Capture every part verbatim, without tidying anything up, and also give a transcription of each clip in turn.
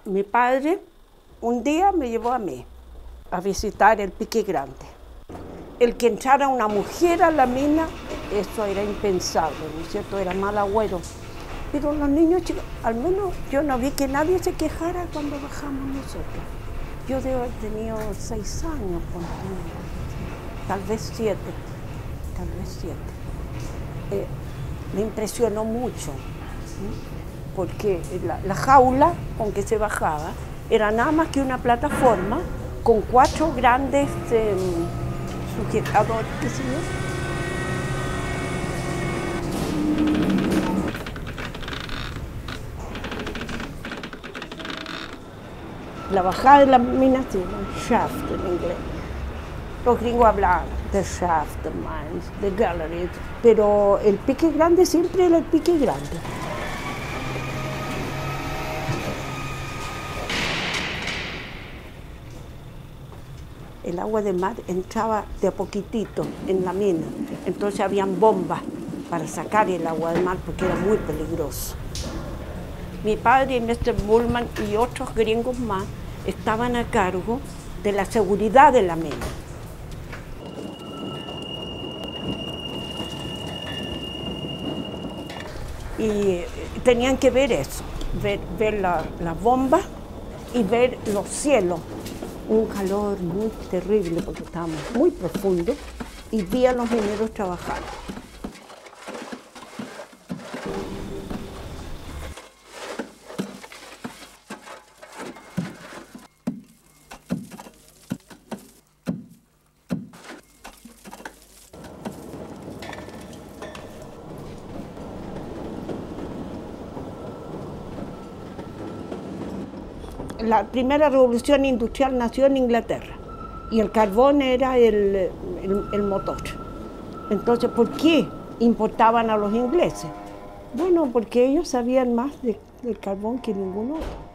Mi padre un día me llevó a mí a visitar el Pique Grande. El que entrara una mujer a la mina, eso era impensable, ¿no es cierto? Era mal agüero. Pero los niños chicos, al menos yo no vi que nadie se quejara cuando bajamos nosotros. Yo debo haber tenido seis años, tal vez siete, tal vez siete. Eh, me impresionó mucho, ¿sí? Porque la, la jaula con que se bajaba era nada más que una plataforma con cuatro grandes eh, sujetadores, ¿qué sé yo? La bajada de la mina se llama shaft en inglés. Los gringos hablan de shaft, de mines, de galleries, pero el Pique Grande siempre era el Pique Grande. El agua de mar entraba de a poquitito en la mina, entonces habían bombas para sacar el agua del mar porque era muy peligroso. Mi padre y mister Bullman y otros gringos más estaban a cargo de la seguridad de la mina. Y tenían que ver eso, ver, ver las la bombas y ver los cielos. Un calor muy terrible porque estábamos muy profundos y vi a los mineros trabajar. La primera revolución industrial nació en Inglaterra y el carbón era el, el, el motor. Entonces, ¿por qué importaban a los ingleses? Bueno, porque ellos sabían más de, del carbón que ningún otro.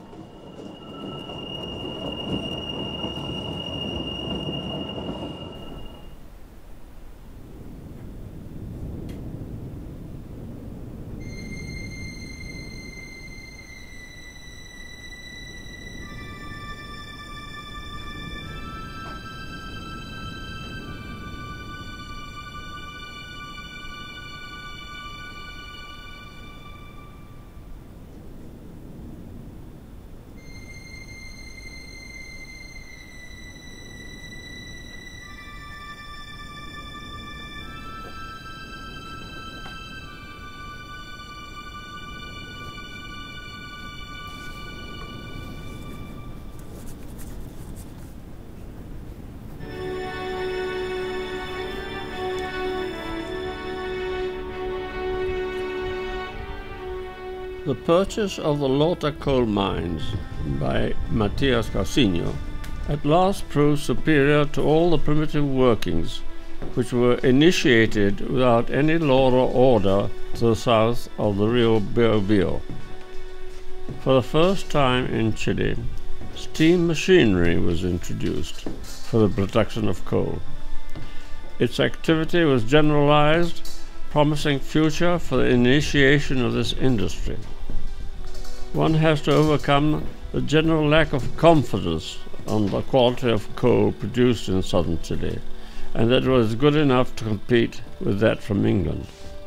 The purchase of the Lota coal mines by Matias Cousiño at last proved superior to all the primitive workings which were initiated without any law or order to the south of the Rio Biobío. For the first time in Chile, steam machinery was introduced for the production of coal. Its activity was generalized, promising future for the initiation of this industry. One has to overcome the general lack of confidence on the quality of coal produced in southern Chile, and that it was good enough to compete with that from England.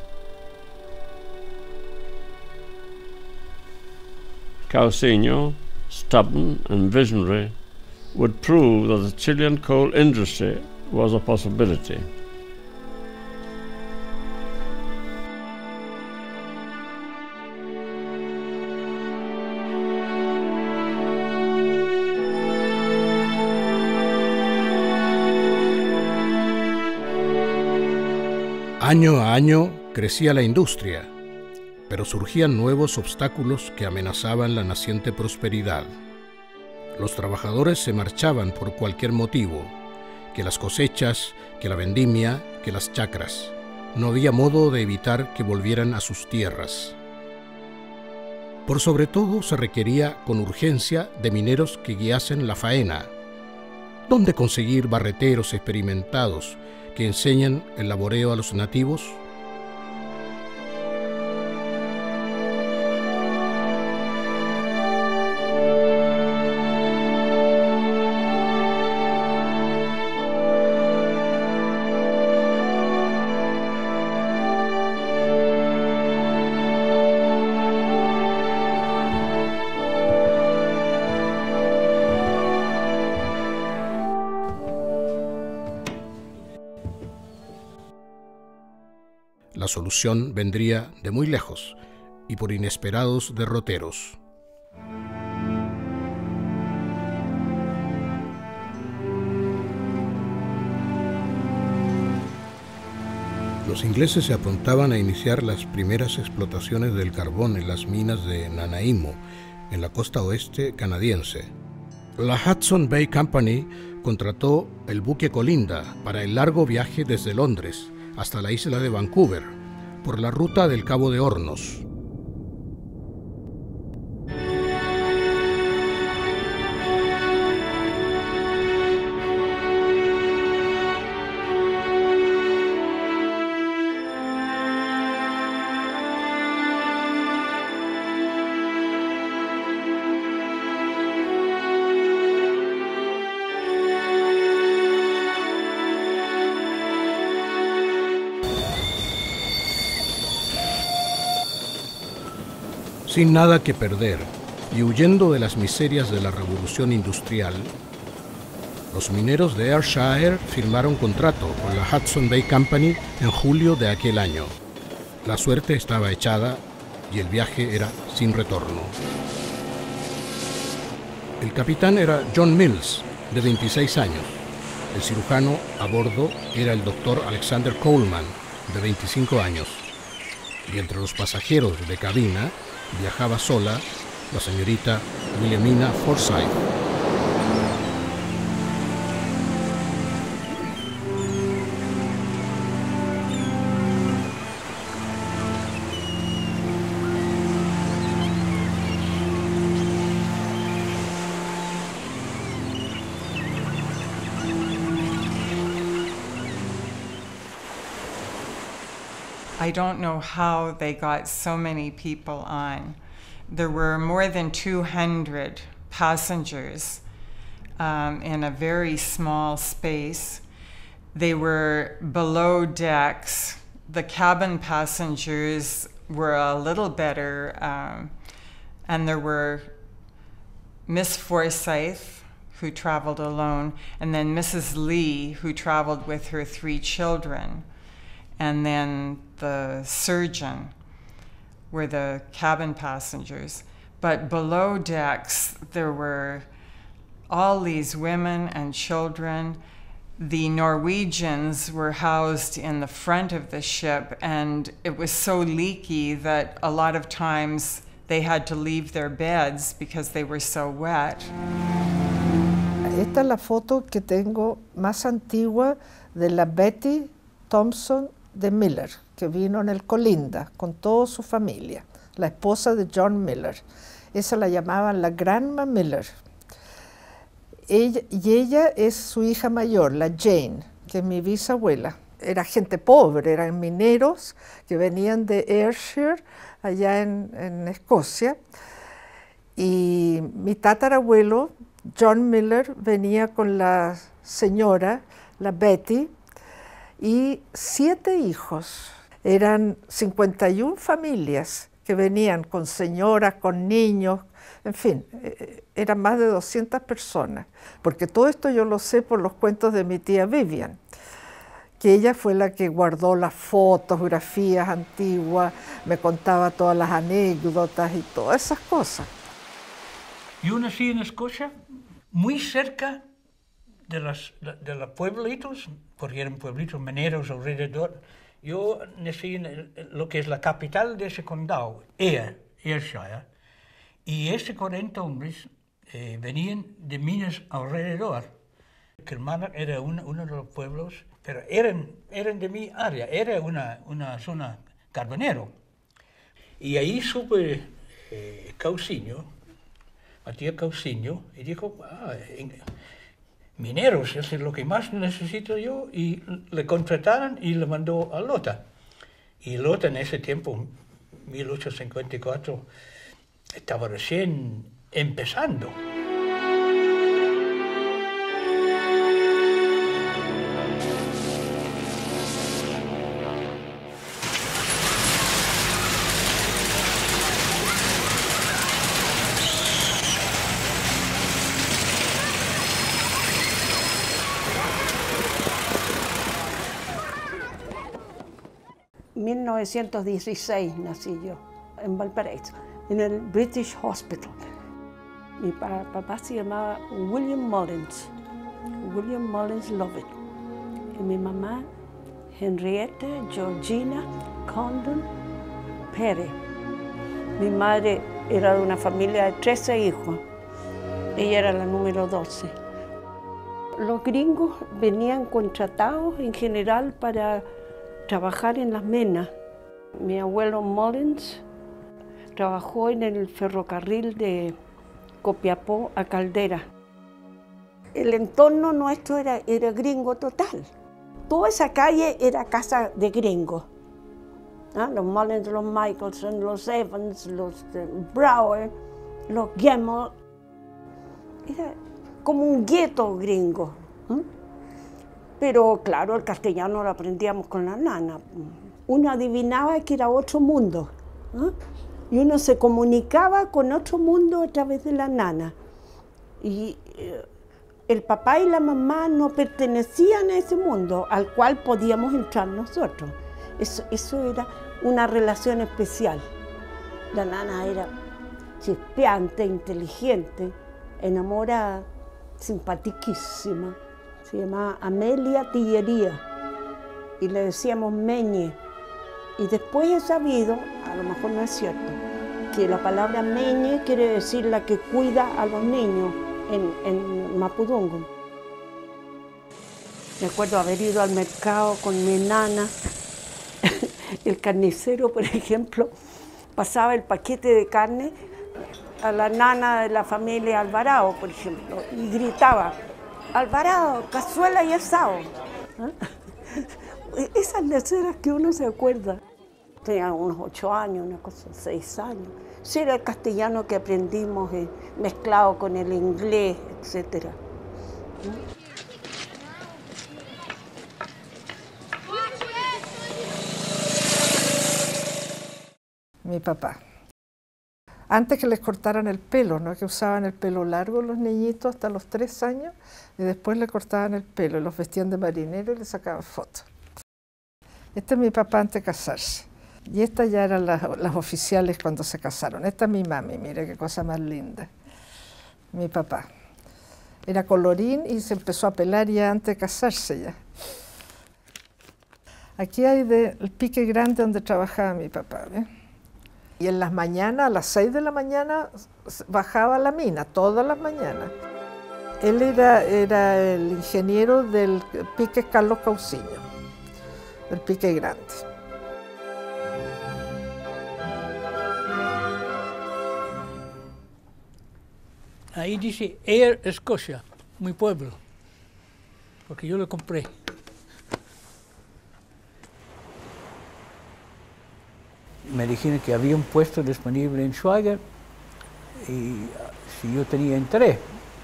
Cousiño, stubborn and visionary, would prove that the Chilean coal industry was a possibility. Año a año crecía la industria, pero surgían nuevos obstáculos que amenazaban la naciente prosperidad. Los trabajadores se marchaban por cualquier motivo, que las cosechas, que la vendimia, que las chacras. No había modo de evitar que volvieran a sus tierras. Por sobre todo se requería con urgencia de mineros que guiasen la faena. ¿Dónde conseguir barreteros experimentados que enseñan el laboreo a los nativos? La solución vendría de muy lejos y por inesperados derroteros. Los ingleses se apuntaban a iniciar las primeras explotaciones del carbón en las minas de Nanaimo, en la costa oeste canadiense. La Hudson Bay Company contrató el buque Colinda para el largo viaje desde Londres hasta la isla de Vancouver, por la ruta del Cabo de Hornos. Sin nada que perder y huyendo de las miserias de la revolución industrial, los mineros de Ayrshire firmaron contrato con la Hudson Bay Company en julio de aquel año. La suerte estaba echada y el viaje era sin retorno. El capitán era John Mills, de veintiséis años. El cirujano a bordo era el doctor Alexander Coleman, de veinticinco años. Y entre los pasajeros de cabina viajaba sola la señorita Williamina Forsyth. I don't know how they got so many people on. There were more than two hundred passengers um, in a very small space. They were below decks. The cabin passengers were a little better, um, and there were Miss Forsyth, who traveled alone, and then Missus Lee, who traveled with her three children. And then the surgeon were the cabin passengers. But below decks, there were all these women and children. The Norwegians were housed in the front of the ship, and it was so leaky that a lot of times they had to leave their beds because they were so wet. Esta es la foto que tengo más antigua de la Betty Thompson de Miller, que vino en el Colinda con toda su familia, la esposa de John Miller. Esa la llamaban la Grandma Miller. Ella, y ella es su hija mayor, la Jane, que es mi bisabuela. Era gente pobre, eran mineros que venían de Ayrshire, allá en, en Escocia. Y mi tatarabuelo, John Miller, venía con la señora, la Betty, y siete hijos. Eran cincuenta y una familias que venían con señoras, con niños, en fin, eran más de doscientas personas, porque todo esto yo lo sé por los cuentos de mi tía Vivian, que ella fue la que guardó las fotografías antiguas, me contaba todas las anécdotas y todas esas cosas. Yo nací en Escocia, muy cerca de, las, de los pueblitos, porque eran pueblitos mineros alrededor. Yo nací en el, lo que es la capital de ese condado, Ayr, Ayrshire, y estos cuarenta hombres eh, venían de minas alrededor. Kilmarnock era uno, uno de los pueblos, pero eran, eran de mi área, era una, una zona carbonero. Y ahí supe eh, Cauciño, Matías Cauciño, y dijo, ah, en, mineros, eso es lo que más necesito yo, y le contrataron y le mandó a Lota. Y Lota en ese tiempo, mil ochocientos cincuenta y cuatro, estaba recién empezando. mil novecientos dieciséis nací yo, en Valparaíso, en el British Hospital. Mi pa papá se llamaba William Mullins, William Mullins Lovett. Y mi mamá, Henrietta Georgina Condon Pérez. Mi madre era de una familia de trece hijos. Ella era la número doce. Los gringos venían contratados en general para trabajar en las minas. Mi abuelo Mullins trabajó en el ferrocarril de Copiapó a Caldera. El entorno nuestro era, era gringo total. Toda esa calle era casa de gringos. ¿Ah? Los Mullins, los Michelson, los Evans, los uh, Brower, los Gemmel. Era como un gueto gringo. ¿eh? Pero claro, el castellano lo aprendíamos con la nana. Uno adivinaba que era otro mundo. ¿eh? Y uno se comunicaba con otro mundo a través de la nana. Y eh, el papá y la mamá no pertenecían a ese mundo al cual podíamos entrar nosotros. Eso, eso era una relación especial. La nana era chispeante, inteligente, enamorada, simpatiquísima. Se llamaba Amelia Tillería y le decíamos Meñe. Y después he sabido, a lo mejor no es cierto, que la palabra Meñe quiere decir la que cuida a los niños en, en Mapudungun. Me acuerdo haber ido al mercado con mi nana. El carnicero, por ejemplo, pasaba el paquete de carne a la nana de la familia Alvarado, por ejemplo, y gritaba, Alvarado, cazuela y asado. ¿Eh? Esas leceras que uno se acuerda. Tenía unos ocho años, una cosa, seis años. Sí, era el castellano que aprendimos eh, mezclado con el inglés, etcétera. ¿Eh? Mi papá. Antes que les cortaran el pelo, ¿no? Que usaban el pelo largo los niñitos hasta los tres años y después le cortaban el pelo, los vestían de marinero y le sacaban fotos. Este es mi papá antes de casarse. Y estas ya eran las, las oficiales cuando se casaron. Esta es mi mami, mire qué cosa más linda. Mi papá. Era colorín y se empezó a pelar ya antes de casarse ya. Aquí hay de, el pique grande donde trabajaba mi papá, ¿ve? Y en las mañanas, a las seis de la mañana, bajaba a la mina, todas las mañanas. Él era, era el ingeniero del pique Carlos Cauciño, del pique grande. Ahí dice Air Scotia, mi pueblo, porque yo lo compré. Me dijeron que había un puesto disponible en Schwager y si yo tenía interés.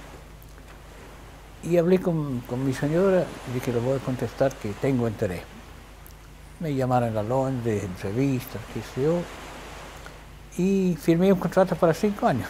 Y hablé con, con mi señora y dije, le voy a contestar que tengo interés. Me llamaron a Londres, entrevistas, qué sé yo, y firmé un contrato para cinco años.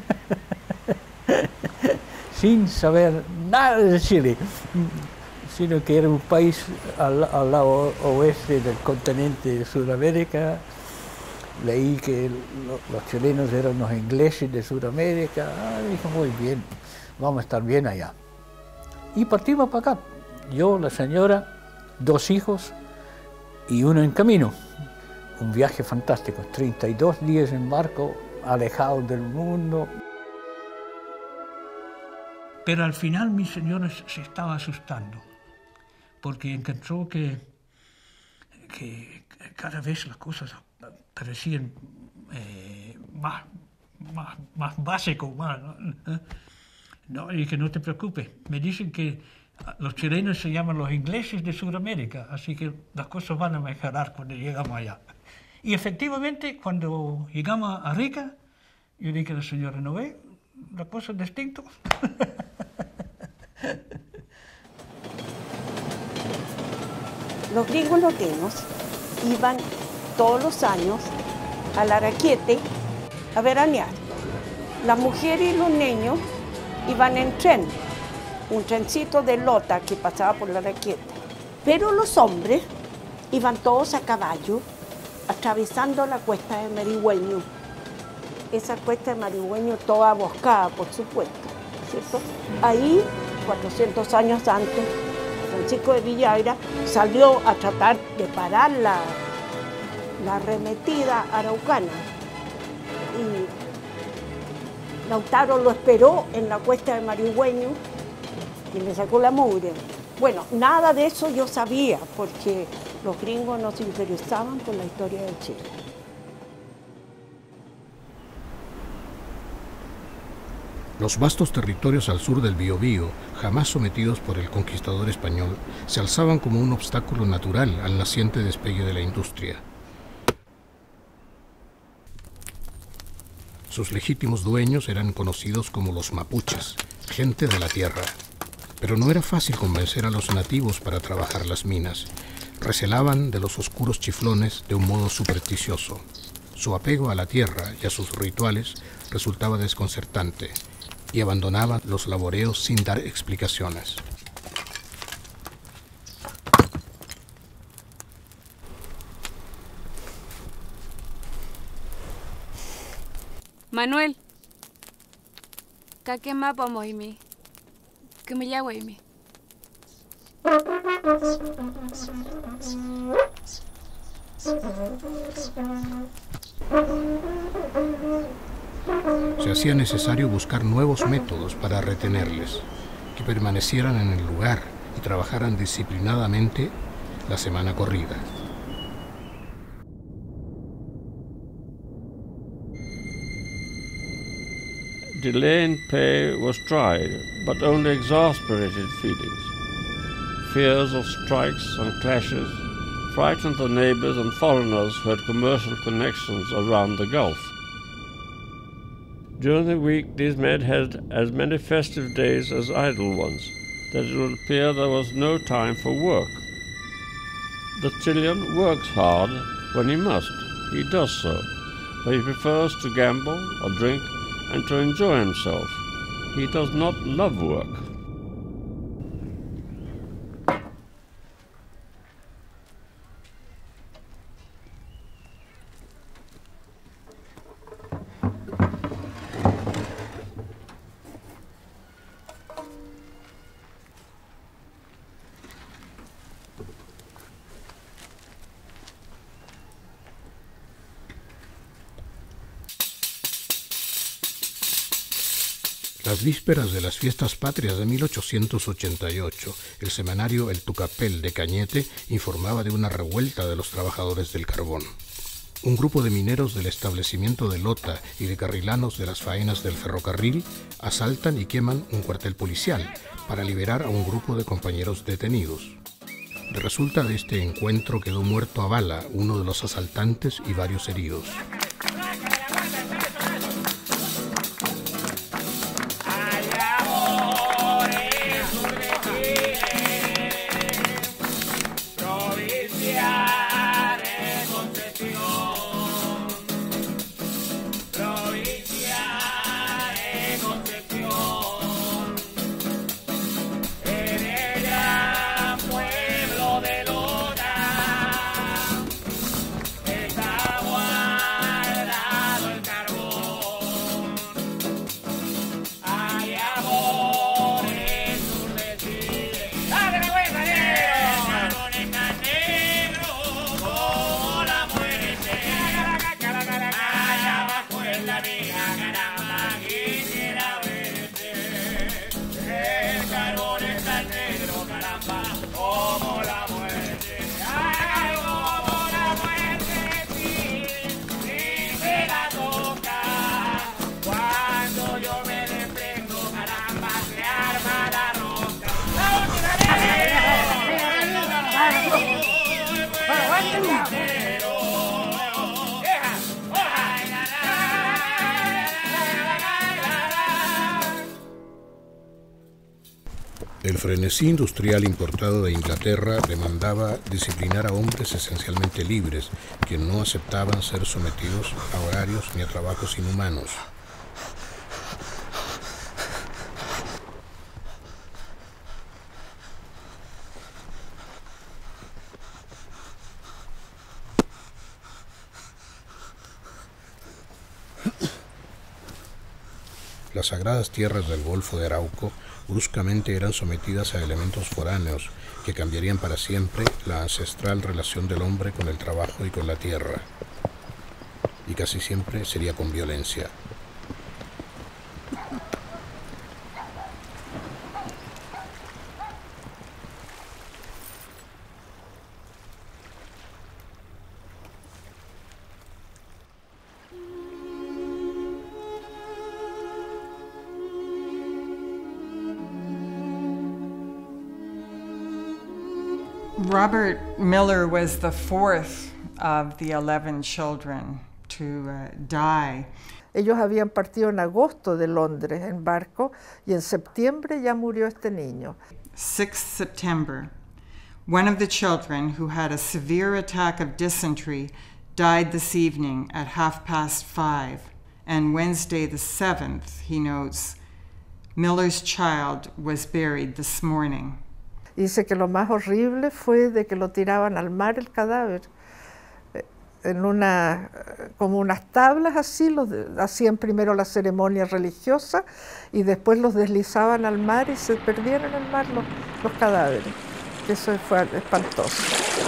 Sin saber nada de Chile, sino que era un país al, al lado oeste del continente de Sudamérica. Leí que lo, los chilenos eran los ingleses de Sudamérica. Ah, dije, muy bien, vamos a estar bien allá. Y partimos para acá. Yo, la señora, dos hijos y uno en camino. Un viaje fantástico, treinta y dos días en barco, alejados del mundo. Pero al final mi señora se estaba asustando, porque encontró que, que cada vez las cosas parecían eh, más, más, más básicos, más, ¿no? No, y que no te preocupes, me dicen que los chilenos se llaman los ingleses de Sudamérica, así que las cosas van a mejorar cuando llegamos allá. Y efectivamente, cuando llegamos a Arica, yo dije a la señora, ¿no ve? La cosa es distinta. Los gringos latinos iban todos los años al Araquiete a veranear. Las mujeres y los niños iban en tren, un trencito de lota que pasaba por el Araquiete. Pero los hombres iban todos a caballo, atravesando la cuesta de Marigüeño. Esa cuesta de Marigüeño toda boscada, por supuesto, ¿cierto? Ahí, cuatrocientos años antes, Francisco de Villagra salió a tratar de parar la, la arremetida araucana. Y Lautaro lo esperó en la cuesta de Marigüeño y le sacó la mugre. Bueno, nada de eso yo sabía, porque los gringos no se interesaban por la historia de Chile. Los vastos territorios al sur del Biobío, jamás sometidos por el conquistador español, se alzaban como un obstáculo natural al naciente despegue de la industria. Sus legítimos dueños eran conocidos como los mapuches, gente de la tierra. Pero no era fácil convencer a los nativos para trabajar las minas. Recelaban de los oscuros chiflones de un modo supersticioso. Su apego a la tierra y a sus rituales resultaba desconcertante, y abandonaban los laboreos sin dar explicaciones. Manuel, ¿qué más vamos a ir? ¿Qué me llamo ir? Se hacía necesario buscar nuevos métodos para retenerles, que permanecieran en el lugar y trabajaran disciplinadamente la semana corrida. Delay in pay was tried, but only exasperated feelings. Fears of strikes and clashes frightened the neighbors and foreigners who had commercial connections around the Gulf. During the week, these men had as many festive days as idle ones, that it would appear there was no time for work. The Chilean works hard when he must. He does so, but he prefers to gamble or drink and to enjoy himself. He does not love work. Las vísperas de las fiestas patrias de mil ochocientos ochenta y ocho, el semanario El Tucapel de Cañete informaba de una revuelta de los trabajadores del carbón. Un grupo de mineros del establecimiento de Lota y de carrilanos de las faenas del ferrocarril asaltan y queman un cuartel policial para liberar a un grupo de compañeros detenidos. De resulta de este encuentro quedó muerto a bala uno de los asaltantes y varios heridos. El frenesí industrial importado de Inglaterra demandaba disciplinar a hombres esencialmente libres, que no aceptaban ser sometidos a horarios ni a trabajos inhumanos. las sagradas tierras del Golfo de Arauco bruscamente eran sometidas a elementos foráneos que cambiarían para siempre la ancestral relación del hombre con el trabajo y con la tierra. Y casi siempre sería con violencia. Robert Miller was the fourth of the eleven children to uh, die. Ellos habían partido en agosto de Londres en barco y en septiembre ya murió este niño. sixth September, one of the children who had a severe attack of dysentery died this evening at half past five. And Wednesday the seventh, he notes, Miller's child was buried this morning. Dice que lo más horrible fue de que lo tiraban al mar el cadáver, en una, como unas tablas así, los, hacían primero la ceremonia religiosa y después los deslizaban al mar y se perdían en el mar los, los cadáveres. Eso fue espantoso.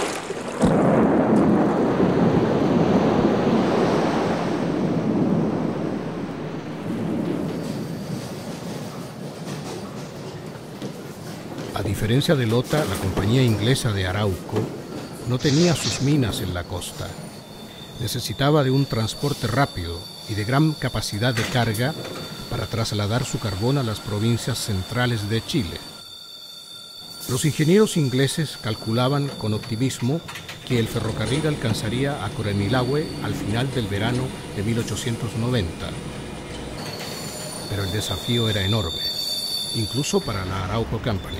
A diferencia de Lota, la compañía inglesa de Arauco no tenía sus minas en la costa. Necesitaba de un transporte rápido y de gran capacidad de carga para trasladar su carbón a las provincias centrales de Chile. Los ingenieros ingleses calculaban con optimismo que el ferrocarril alcanzaría a Curanilahue al final del verano de mil ochocientos noventa. Pero el desafío era enorme, incluso para la Arauco Company.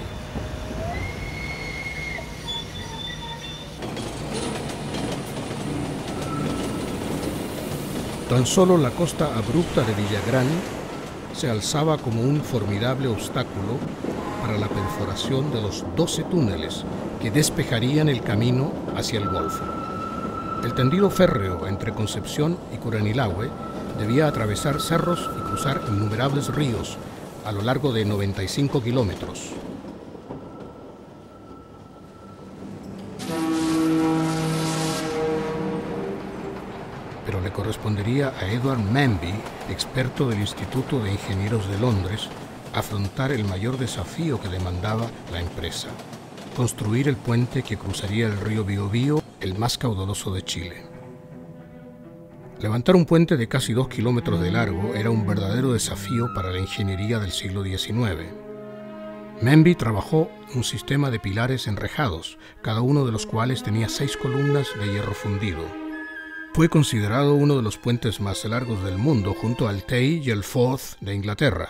Tan solo la costa abrupta de Villagrán se alzaba como un formidable obstáculo para la perforación de los doce túneles que despejarían el camino hacia el Golfo. El tendido férreo entre Concepción y Curanilahue debía atravesar cerros y cruzar innumerables ríos a lo largo de noventa y cinco kilómetros. Pero le correspondería a Edward Manby, experto del Instituto de Ingenieros de Londres, afrontar el mayor desafío que demandaba la empresa: construir el puente que cruzaría el río Biobío, el más caudaloso de Chile. Levantar un puente de casi dos kilómetros de largo era un verdadero desafío para la ingeniería del siglo diecinueve. Manby trabajó un sistema de pilares enrejados, cada uno de los cuales tenía seis columnas de hierro fundido. Fue considerado uno de los puentes más largos del mundo, junto al Tay y el Forth de Inglaterra.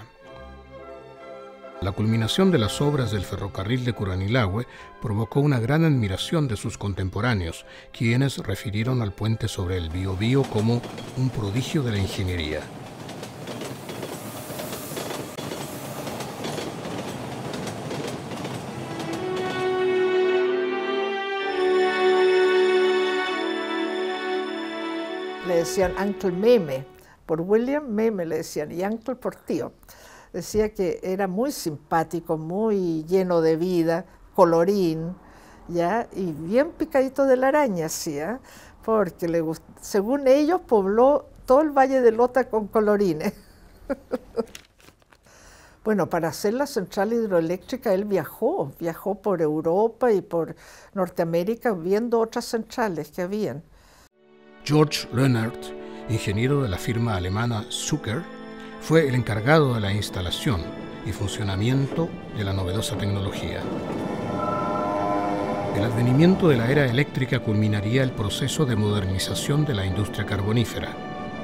La culminación de las obras del ferrocarril de Curanilahue provocó una gran admiración de sus contemporáneos, quienes refirieron al puente sobre el Biobío como un prodigio de la ingeniería. Le decían Uncle Meme, por William Meme le decían, y Uncle por tío. Decía que era muy simpático, muy lleno de vida, colorín, ¿ya? Y bien picadito de la araña, ¿sí? ¿eh? Porque le gust... según ellos pobló todo el Valle de Lota con colorines. Bueno, para hacer la central hidroeléctrica él viajó, viajó por Europa y por Norteamérica viendo otras centrales que habían. George Leonard, ingeniero de la firma alemana Zucker, fue el encargado de la instalación y funcionamiento de la novedosa tecnología. El advenimiento de la era eléctrica culminaría el proceso de modernización de la industria carbonífera.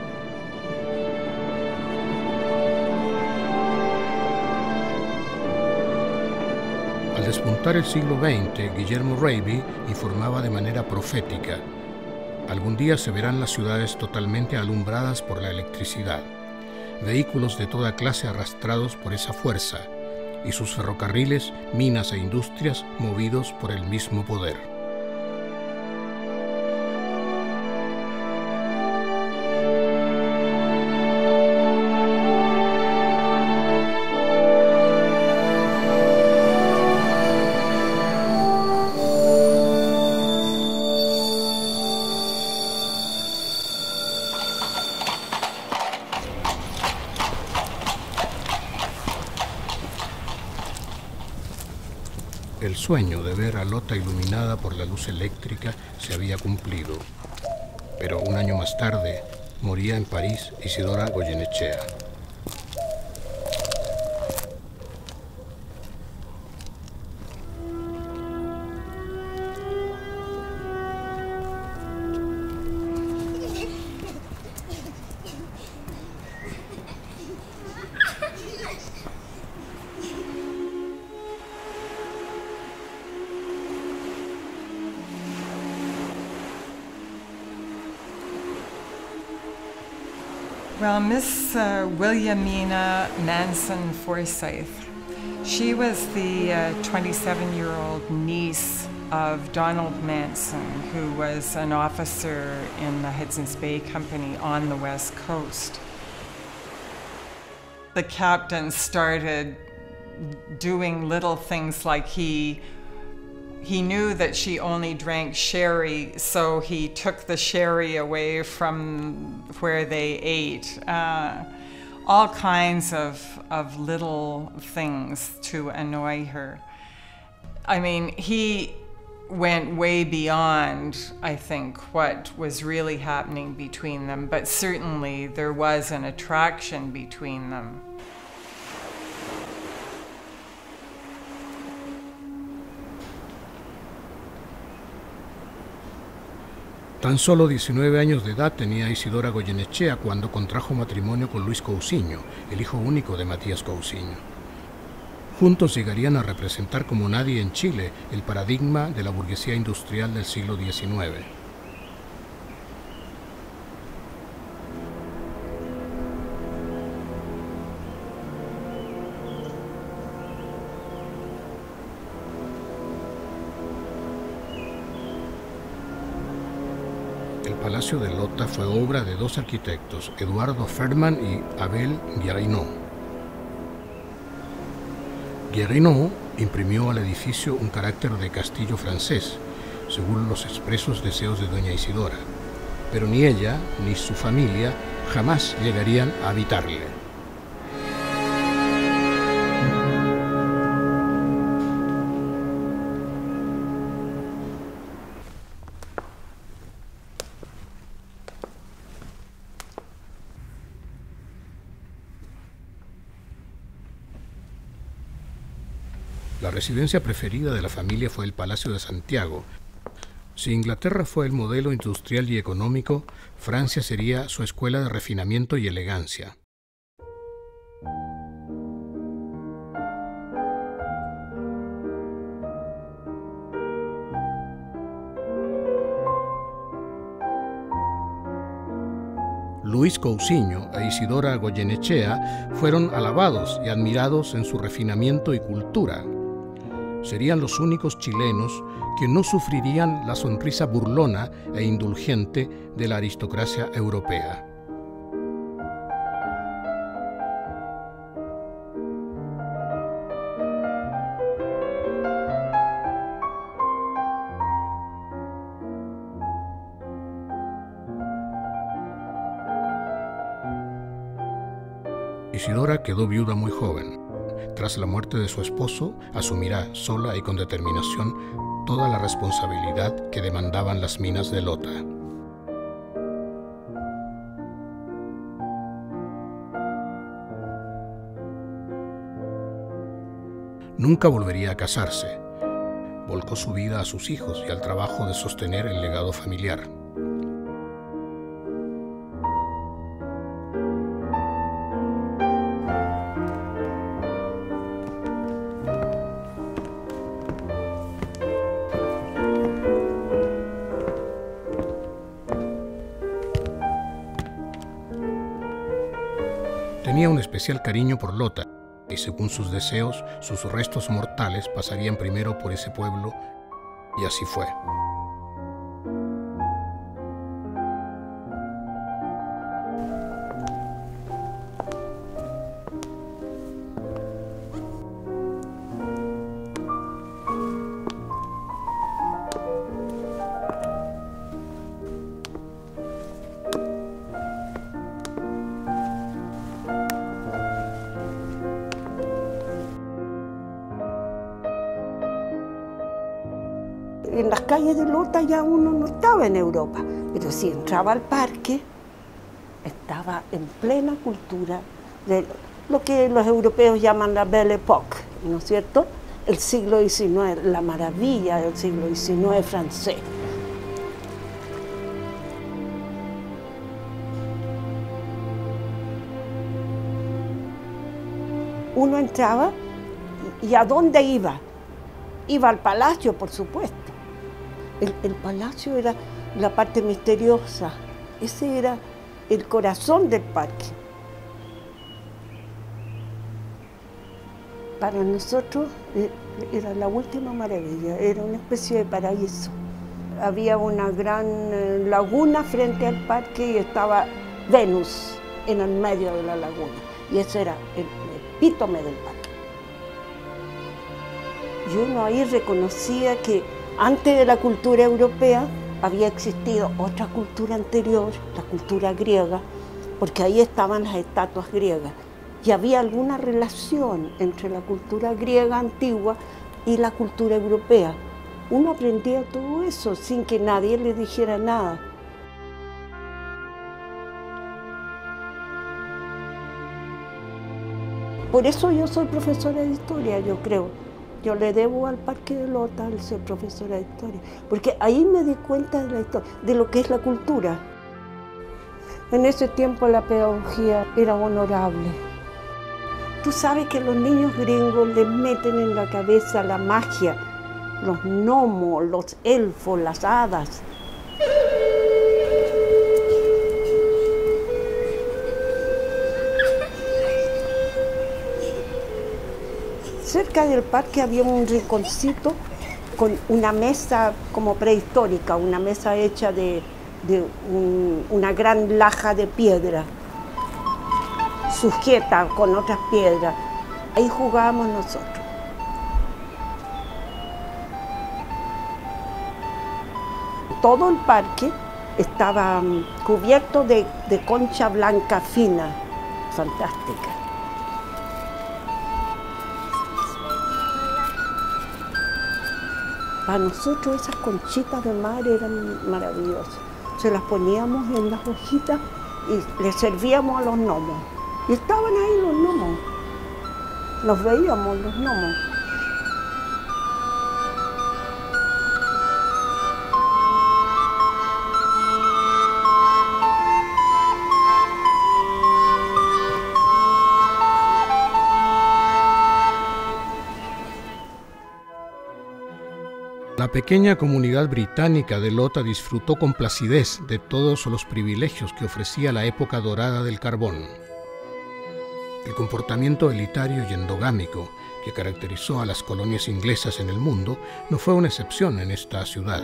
Al despuntar el siglo veinte, Guillermo Raby informaba de manera profética: algún día se verán las ciudades totalmente alumbradas por la electricidad, vehículos de toda clase arrastrados por esa fuerza, y sus ferrocarriles, minas e industrias movidos por el mismo poder. sueño de ver a Lota iluminada por la luz eléctrica se había cumplido. Pero un año más tarde moría en París Isidora Goyenechea. Well, Miss uh, Williamina Manson Forsyth, she was the twenty-seven-year-old uh, niece of Donald Manson, who was an officer in the Hudson's Bay Company on the West Coast. The captain started doing little things like he He knew that she only drank sherry, so he took the sherry away from where they ate. Uh, all kinds of, of little things to annoy her. I mean, he went way beyond, I think, what was really happening between them, but certainly there was an attraction between them. Tan solo diecinueve años de edad tenía Isidora Goyenechea cuando contrajo matrimonio con Luis Cousiño, el hijo único de Matías Cousiño. Juntos llegarían a representar como nadie en Chile el paradigma de la burguesía industrial del siglo diecinueve. El Palacio de Lota fue obra de dos arquitectos, Eduardo Ferman y Abel Guérinot. Guérinot imprimió al edificio un carácter de castillo francés, según los expresos deseos de doña Isidora, pero ni ella ni su familia jamás llegarían a habitarle. La residencia preferida de la familia fue el Palacio de Santiago. Si Inglaterra fue el modelo industrial y económico, Francia sería su escuela de refinamiento y elegancia. Luis Cousiño e Isidora Goyenechea fueron alabados y admirados en su refinamiento y cultura. Serían los únicos chilenos que no sufrirían la sonrisa burlona e indulgente de la aristocracia europea. Isidora quedó viuda muy joven. Tras la muerte de su esposo, asumirá sola y con determinación toda la responsabilidad que demandaban las minas de Lota. Nunca volvería a casarse. Volcó su vida a sus hijos y al trabajo de sostener el legado familiar. Tenía un especial cariño por Lota, y según sus deseos, sus restos mortales pasarían primero por ese pueblo, y así fue. calles de Lota ya uno no estaba en Europa, pero si entraba al parque, estaba en plena cultura de lo que los europeos llaman la Belle Époque, ¿no es cierto? El siglo diecinueve, la maravilla del siglo diecinueve francés. Uno entraba y ¿a dónde iba? Iba al palacio, por supuesto. El, el palacio era la parte misteriosa, ese era el corazón del parque. Para nosotros era la última maravilla, era una especie de paraíso. Había una gran laguna frente al parque y estaba Venus en el medio de la laguna. Y ese era el epítome del parque. Y uno ahí reconocía que antes de la cultura europea había existido otra cultura anterior, la cultura griega, porque ahí estaban las estatuas griegas. Y había alguna relación entre la cultura griega antigua y la cultura europea. Uno aprendía todo eso sin que nadie le dijera nada. Por eso yo soy profesora de historia, yo creo. Yo le debo al Parque de Lota al ser profesora de historia, porque ahí me di cuenta de la historia, de lo que es la cultura. En ese tiempo la pedagogía era honorable. Tú sabes que los niños gringos les meten en la cabeza la magia, los gnomos, los elfos, las hadas. Cerca del parque había un rinconcito con una mesa como prehistórica, una mesa hecha de, de un, una gran laja de piedra, sujeta con otras piedras. Ahí jugábamos nosotros. Todo el parque estaba cubierto de, de concha blanca fina, fantástica. Para nosotros esas conchitas de mar eran maravillosas. Se las poníamos en las hojitas y les servíamos a los gnomos. Y estaban ahí los gnomos. Los veíamos, los gnomos. La pequeña comunidad británica de Lota disfrutó con placidez de todos los privilegios que ofrecía la época dorada del carbón. El comportamiento elitario y endogámico que caracterizó a las colonias inglesas en el mundo no fue una excepción en esta ciudad.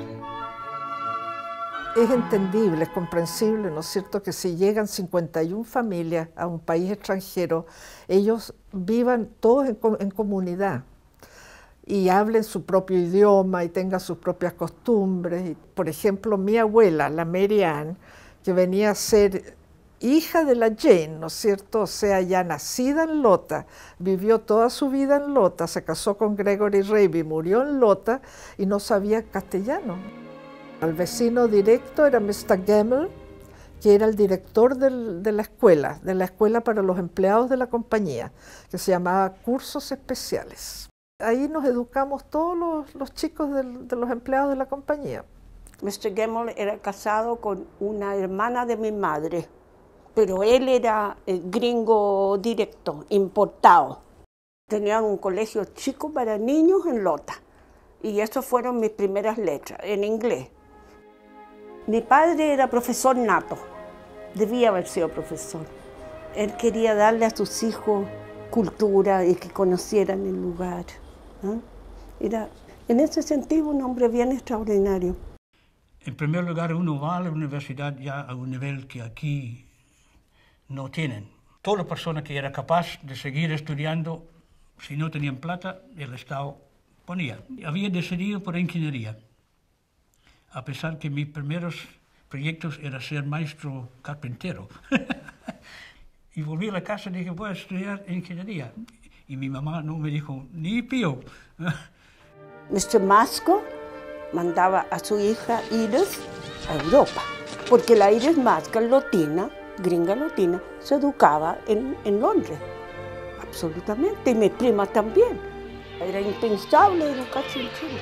Es entendible, es comprensible, ¿no es cierto?, que si llegan cincuenta y una familias a un país extranjero, ellos vivan todos en, en comunidad y hablen su propio idioma y tengan sus propias costumbres. Y, por ejemplo, mi abuela, la Mary Ann, que venía a ser hija de la Jane, ¿no es cierto?, o sea, ya nacida en Lota, vivió toda su vida en Lota, se casó con Gregory Raby, murió en Lota y no sabía castellano. El vecino directo era mister Gemmell, que era el director del, de la escuela, de la escuela para los empleados de la compañía, que se llamaba Cursos Especiales. Ahí nos educamos todos los, los chicos del, de los empleados de la compañía. mister Gemmell era casado con una hermana de mi madre, pero él era el gringo directo, importado. Tenían un colegio chico para niños en Lota, y esas fueron mis primeras letras, en inglés. Mi padre era profesor nato, debía haber sido profesor. Él quería darle a sus hijos cultura y que conocieran el lugar. ¿eh? Era, en ese sentido, un hombre bien extraordinario. En primer lugar, uno va a la universidad ya a un nivel que aquí no tienen. Toda persona que era capaz de seguir estudiando, si no tenían plata, el Estado ponía. Había decidido por ingeniería, a pesar que mis primeros proyectos era ser maestro carpintero. Y volví a la casa y dije, voy a estudiar ingeniería. Y mi mamá no me dijo ni pío. mister Masco mandaba a su hija Iris a Europa, porque la Iris Maskell Lotina, gringa Lotina, se educaba en, en Londres, absolutamente, y mi prima también. Era impensable educarse en Chile.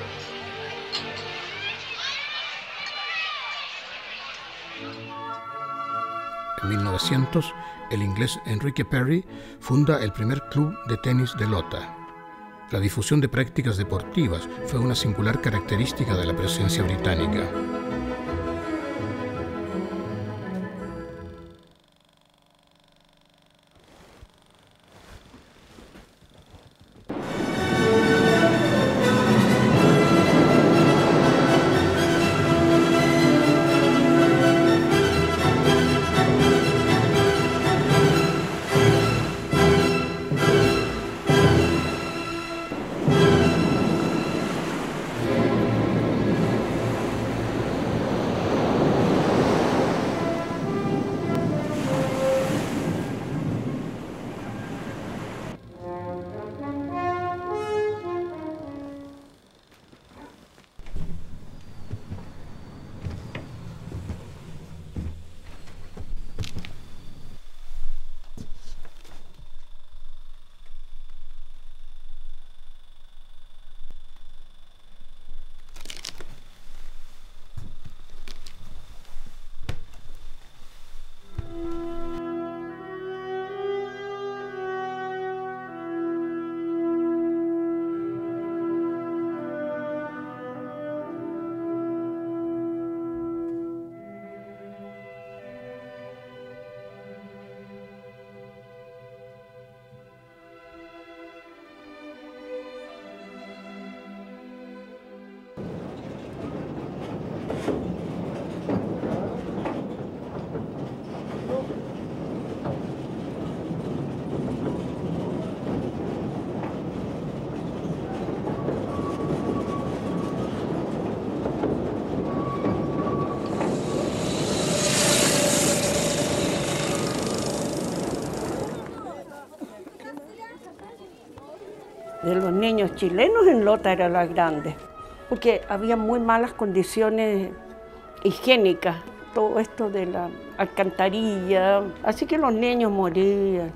En mil novecientos, el inglés Enrique Perry funda el primer club de tenis de Lota. La difusión de prácticas deportivas fue una singular característica de la presencia británica. De los niños chilenos en Lota era la grande, porque había muy malas condiciones higiénicas, todo esto de la alcantarilla, así que los niños morían.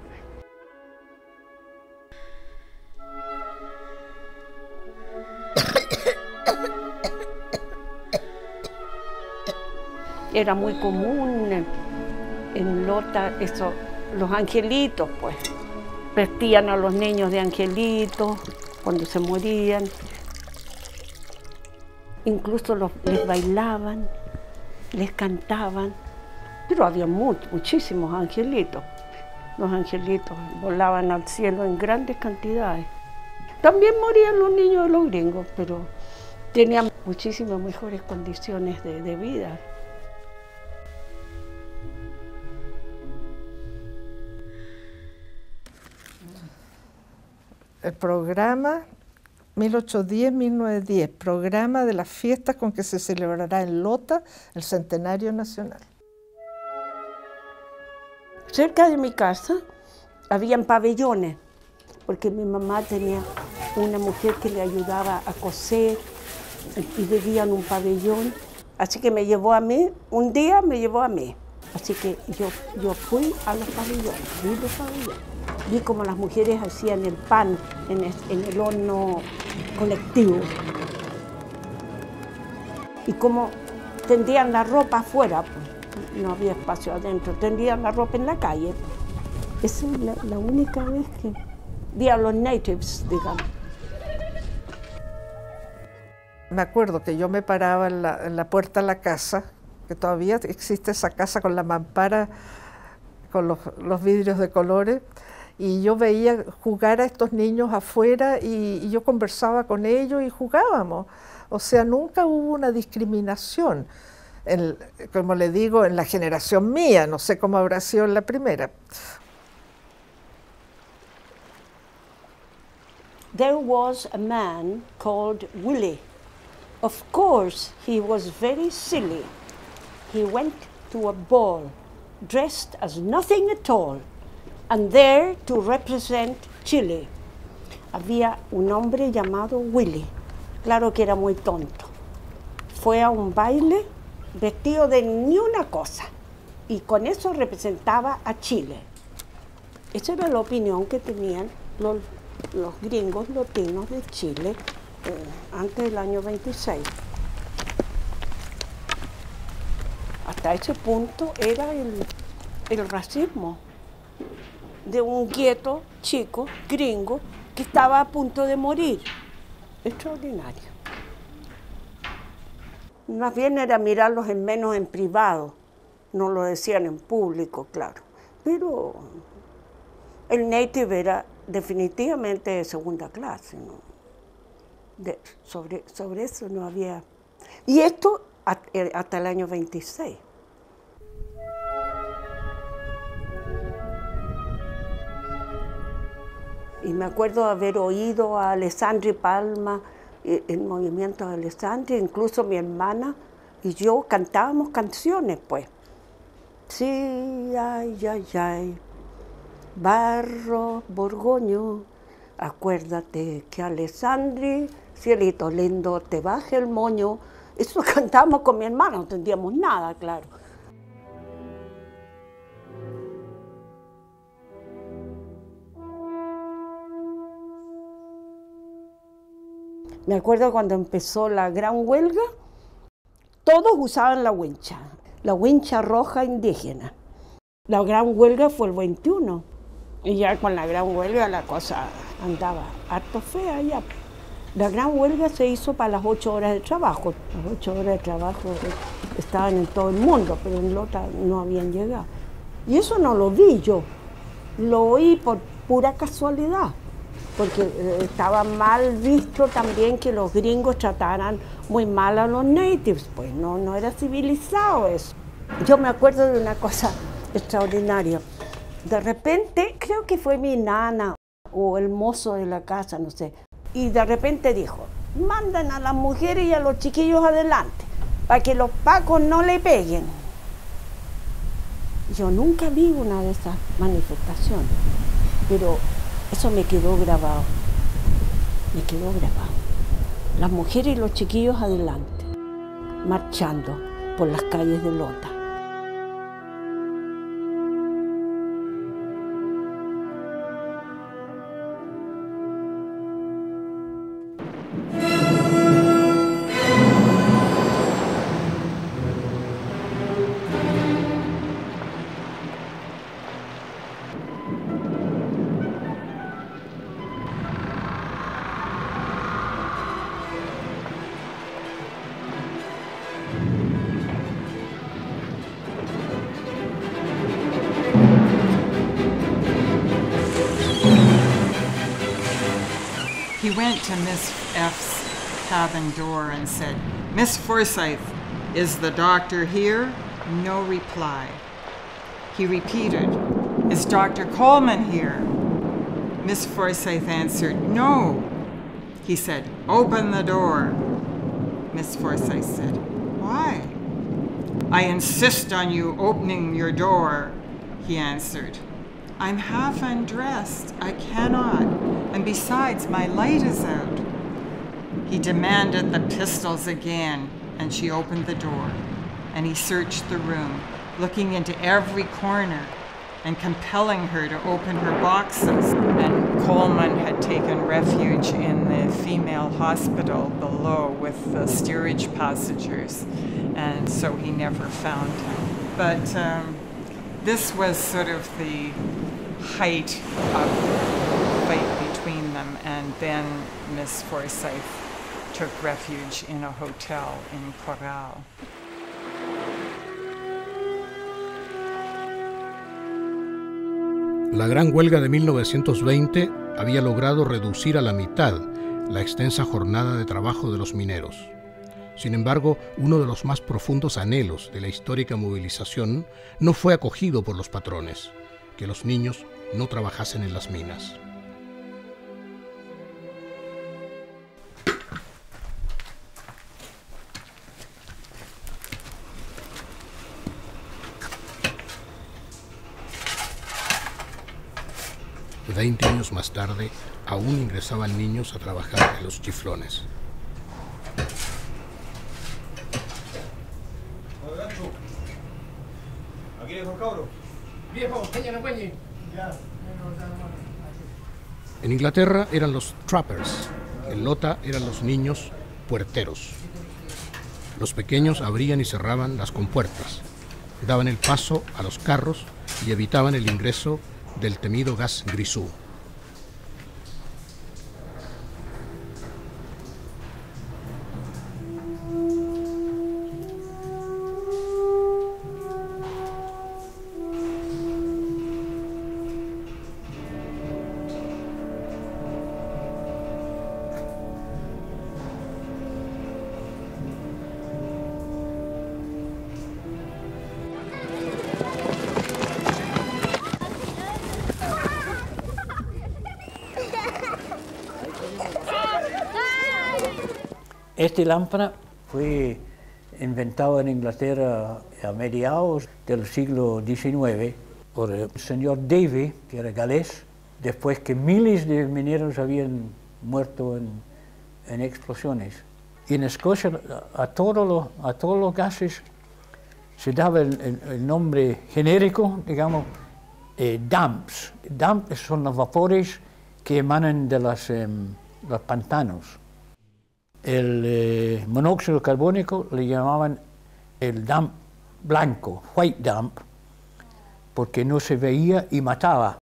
Era muy común en Lota eso, los angelitos, pues. Vestían a los niños de angelitos cuando se morían. Incluso los, les bailaban, les cantaban. Pero había much, muchísimos angelitos. Los angelitos volaban al cielo en grandes cantidades. También morían los niños de los gringos, pero tenían muchísimas mejores condiciones de, de vida. El programa mil ochocientos diez a mil novecientos diez, programa de las fiestas con que se celebrará en Lota el Centenario Nacional. Cerca de mi casa habían pabellones, porque mi mamá tenía una mujer que le ayudaba a coser y vivía en un pabellón. Así que me llevó a mí, un día me llevó a mí. Así que yo, yo fui a los pabellones, vi los pabellones. Vi cómo las mujeres hacían el pan en el, en el horno colectivo. Y cómo tendían la ropa afuera, pues. No había espacio adentro, tendían la ropa en la calle. Esa es la, la única vez que vi a los natives, digamos. Me acuerdo que yo me paraba en la, en la puerta de la casa, que todavía existe esa casa con la mampara, con los, los vidrios de colores, y yo veía jugar a estos niños afuera y, y yo conversaba con ellos y jugábamos. O sea, nunca hubo una discriminación, en, como le digo, en la generación mía, no sé cómo habrá sido en la primera. There was a man called Willie. Of course, he was very silly. He went to a ball, dressed as nothing at all, and there to represent Chile. Había un hombre llamado Willie. Claro que era muy tonto. fue a un baile vestido de ni una cosa y con eso representaba a Chile. Esa era la opinión que tenían los, los gringos latinos de Chile eh, antes del año veintiséis. Hasta ese punto era el, el racismo de un gueto chico, gringo, que estaba a punto de morir. Extraordinario. Más bien era mirarlos en menos en privado, no lo decían en público, claro. Pero el native era definitivamente de segunda clase, ¿no? De, sobre, sobre eso no había... Y esto hasta el año veintiséis. Y me acuerdo de haber oído a Alessandri Palma, el movimiento de Alessandri, incluso mi hermana y yo cantábamos canciones, pues. Sí, ay, ay, ay, barro, borgoño, acuérdate que Alessandri, cielito lindo, te baje el moño. Eso cantábamos con mi hermana, no entendíamos nada, claro. Me acuerdo cuando empezó la gran huelga, todos usaban la wincha, la wincha roja indígena. La gran huelga fue el veintiuno, y ya con la gran huelga la cosa andaba harto fea ya. La gran huelga se hizo para las ocho horas de trabajo. Las ocho horas de trabajo estaban en todo el mundo, pero en Lota no habían llegado. Y eso no lo vi yo, lo oí por pura casualidad. Porque estaba mal visto también que los gringos trataran muy mal a los natives, pues no, no era civilizado eso. Yo me acuerdo de una cosa extraordinaria. De repente, creo que fue mi nana o el mozo de la casa, no sé, y de repente dijo, mandan a las mujeres y a los chiquillos adelante, para que los pacos no le peguen. Yo nunca vi una de esas manifestaciones, pero eso me quedó grabado, me quedó grabado. Las mujeres y los chiquillos adelante, marchando por las calles de Lota. He went to Miss F's cabin door and said, "Miss Forsyth, is the doctor here?" No reply. He repeated, "Is Doctor Coleman here?" Miss Forsyth answered, "No." He said, "Open the door." Miss Forsyth said, "Why?" "I insist on you opening your door," he answered. "I'm half undressed. I cannot. And besides, my light is out." He demanded the pistols again, and she opened the door. And he searched the room, looking into every corner and compelling her to open her boxes. And Coleman had taken refuge in the female hospital below with the steerage passengers, and so he never found him. But um, this was sort of the height of the fight between them, and then Miss Forsyth took refuge in a hotel in Corral. La Gran Huelga de mil novecientos veinte había logrado reducir a la mitad la extensa jornada de trabajo de los mineros. Sin embargo, uno de los más profundos anhelos de la histórica movilización no fue acogido por los patrones: que los niños no trabajasen en las minas. Veinte años más tarde, aún ingresaban niños a trabajar en los chiflones. Aquí le dejo cabro. Viejo, señor Güey. Ya. En Inglaterra eran los trappers, en Lota eran los niños puerteros. Los pequeños abrían y cerraban las compuertas, daban el paso a los carros y evitaban el ingreso del temido gas grisú. Esta lámpara fue inventada en Inglaterra a mediados del siglo diecinueve por el señor Davy, que era galés, después que miles de mineros habían muerto en, en explosiones. Y en Escocia a todos los, a todos los gases se daba el, el, el nombre genérico, digamos, eh, damps. Damps son los vapores que emanan de las, eh, los pantanos. El eh, monóxido carbónico le llamaban el damp blanco, white damp, porque no se veía y mataba.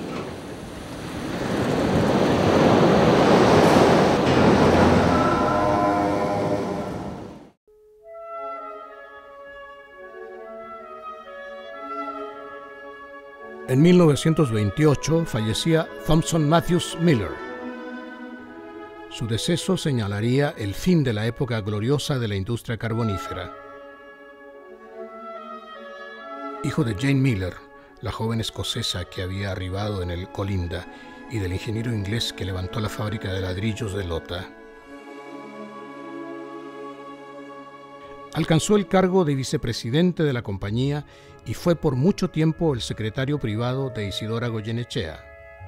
En mil novecientos veintiocho fallecía Thompson Matthews Miller. Su deceso señalaría el fin de la época gloriosa de la industria carbonífera. Hijo de Jane Miller, la joven escocesa que había arribado en el Colinda, y del ingeniero inglés que levantó la fábrica de ladrillos de Lota. Alcanzó el cargo de vicepresidente de la compañía y fue por mucho tiempo el secretario privado de Isidora Goyenechea.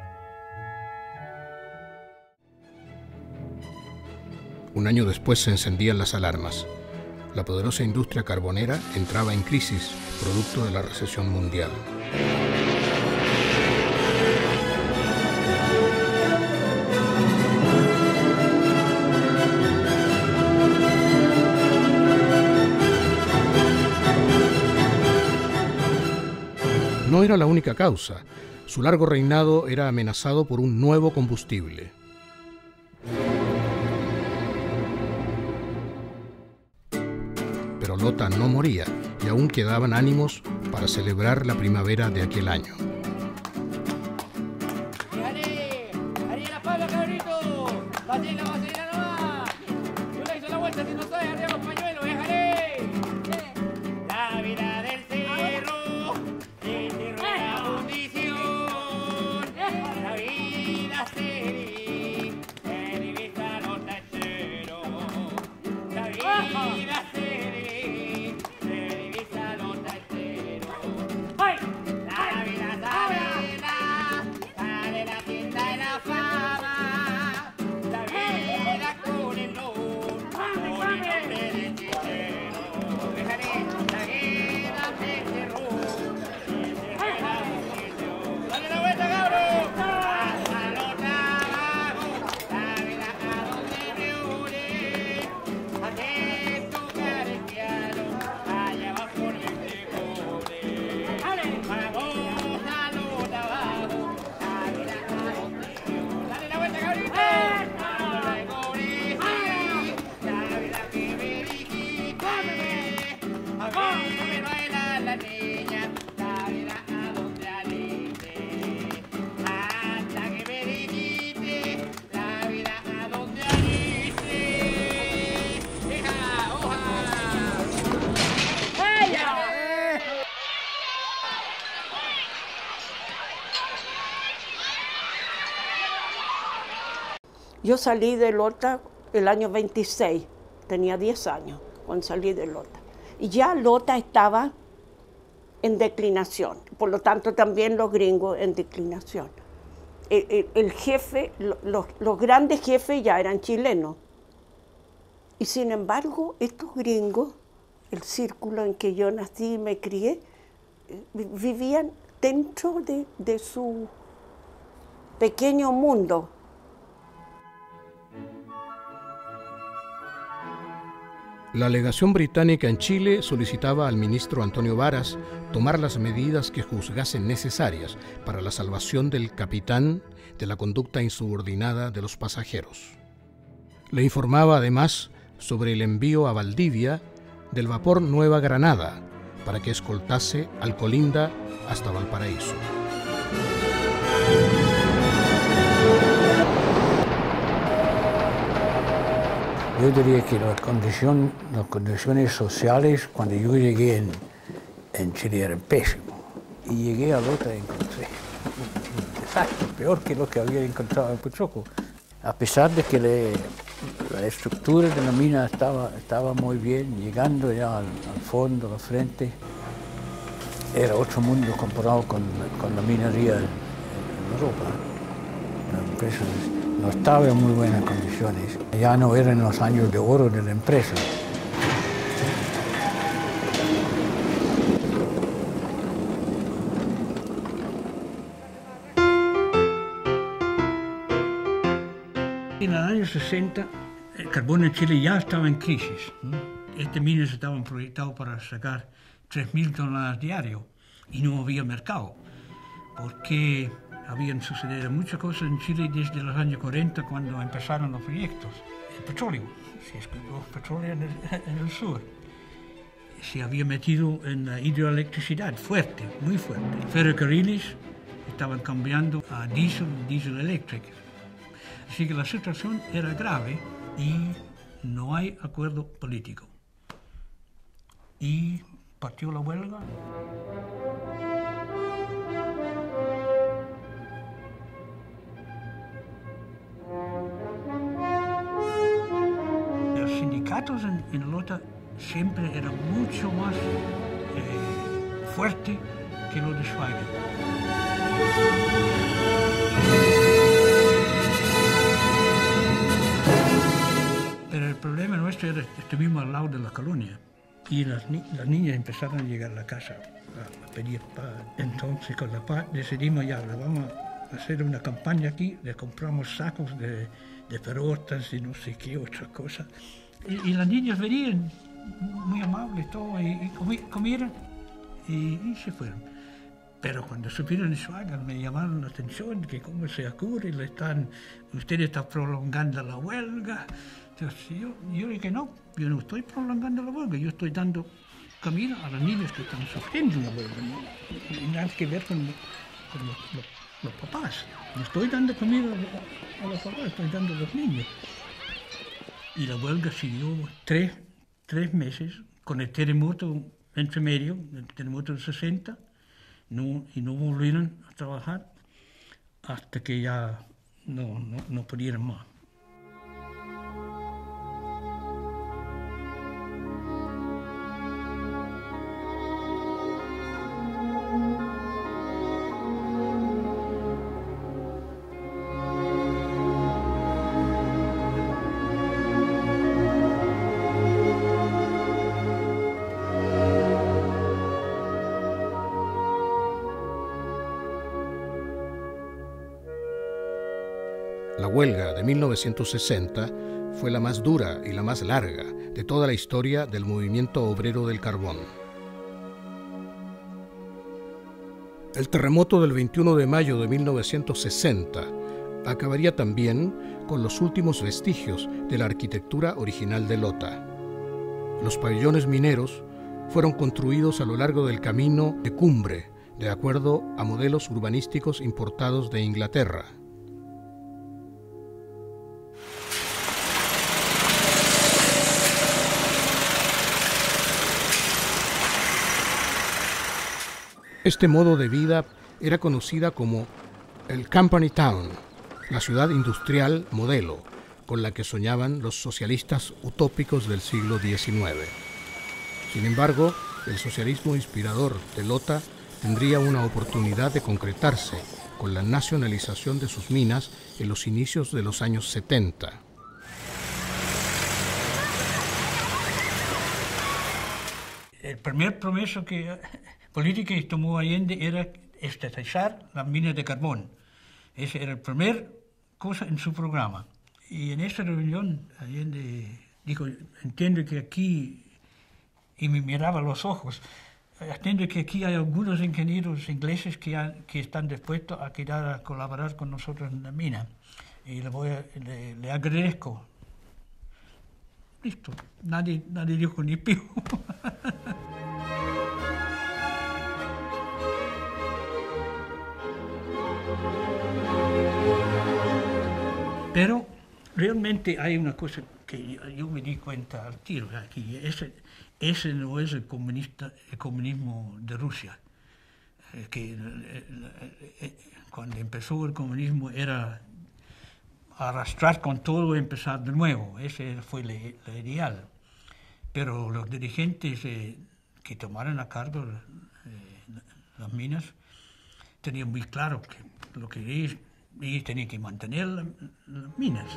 Un año después se encendían las alarmas. La poderosa industria carbonera entraba en crisis, producto de la recesión mundial. No era la única causa. Su largo reinado era amenazado por un nuevo combustible. Pero Lota no moría y aún quedaban ánimos para celebrar la primavera de aquel año. ¡Déjale! ¡Arriba la pala, cabrito! ¡Vaselina, vaselina nomás! Yo le hice la vuelta si no estoy arriba los pañuelos, déjale. La vida del cerro, el cerro de la fundición. La vida se se divisa los tacheros. La vida se Yo salí de Lota el año veintiséis, tenía diez años cuando salí de Lota. Y ya Lota estaba en declinación, por lo tanto también los gringos en declinación. El, el, el jefe, los, los grandes jefes ya eran chilenos. Y sin embargo, estos gringos, el círculo en que yo nací y me crié, vivían dentro de, de su pequeño mundo. La legación británica en Chile solicitaba al ministro Antonio Varas tomar las medidas que juzgasen necesarias para la salvación del capitán de la conducta insubordinada de los pasajeros. Le informaba además sobre el envío a Valdivia del vapor Nueva Granada para que escoltase al Colinda hasta Valparaíso. Yo diría que la condición, las condiciones sociales cuando yo llegué en, en Chile eran pésimas. Y llegué a Lota y encontré un desastre, peor que lo que había encontrado en Pochoco. A pesar de que le, la estructura de la mina estaba, estaba muy bien, llegando ya al, al fondo, a la frente, era otro mundo comparado con, con la minería en, en Europa. La empresa no estaba en muy buenas condiciones. Ya no eran los años de oro de la empresa. En los años sesenta, el carbón en Chile ya estaba en crisis. Estas minas estaban proyectadas para sacar tres mil toneladas diarias y no había mercado, porque habían sucedido muchas cosas en Chile desde los años cuarenta, cuando empezaron los proyectos. El petróleo, se explotó petróleo en el, en el sur. Se había metido en la hidroelectricidad fuerte, muy fuerte. Ferrocarriles estaban cambiando a diésel, diésel eléctrico. Así que la situación era grave y no hay acuerdo político. Y partió la huelga. Los sindicatos en, en Lota siempre eran mucho más eh, fuertes que los de Schweiger. Pero el problema nuestro era que estuvimos al lado de la colonia y las, ni las niñas empezaron a llegar a la casa a, a pedir paz. Entonces con la paz decidimos ya, vamos a hacer una campaña aquí, le compramos sacos de, de pelotas y no sé qué otra cosa. Y, y las niñas venían muy amables todo y, y comi comieron y, y se fueron. Pero cuando supieron en Schweiger me llamaron la atención que cómo se ocurre, le están, usted está prolongando la huelga. Entonces yo, yo dije no, yo no estoy prolongando la huelga, yo estoy dando camino a las niñas que están sufriendo la huelga. No, no nada que ver con, con los, los, los papás. No estoy dando camino a, a los papás, estoy dando a los niños. Y la huelga siguió tres, tres meses con el terremoto entre medio, el terremoto del sesenta. No, y no volvieron a trabajar hasta que ya no, no, no pudieron más. La huelga de mil novecientos sesenta fue la más dura y la más larga de toda la historia del movimiento obrero del carbón. El terremoto del veintiuno de mayo de mil novecientos sesenta acabaría también con los últimos vestigios de la arquitectura original de Lota. Los pabellones mineros fueron construidos a lo largo del camino de Cumbre, de acuerdo a modelos urbanísticos importados de Inglaterra. Este modo de vida era conocida como el Company Town, la ciudad industrial modelo, con la que soñaban los socialistas utópicos del siglo diecinueve. Sin embargo, el socialismo inspirador de Lota tendría una oportunidad de concretarse con la nacionalización de sus minas en los inicios de los años setenta. El primer promeso que política que tomó Allende era estatizar las minas de carbón. Esa era la primera cosa en su programa. Y en esa reunión Allende dijo, entiendo que aquí, y me miraba a los ojos, entiendo que aquí hay algunos ingenieros ingleses que, han, que están dispuestos a quedar a colaborar con nosotros en la mina. Y le, voy a, le, le agradezco. Listo, nadie, nadie dijo ni pío. Pero realmente hay una cosa que yo, yo me di cuenta al tiro aquí, ese, ese no es el, comunista, el comunismo de Rusia, eh, que eh, eh, cuando empezó el comunismo era arrastrar con todo y empezar de nuevo, ese fue el, el ideal. Pero los dirigentes eh, que tomaron a cargo eh, las minas tenían muy claro que lo que ellos, ellos tenían que mantener la, las minas.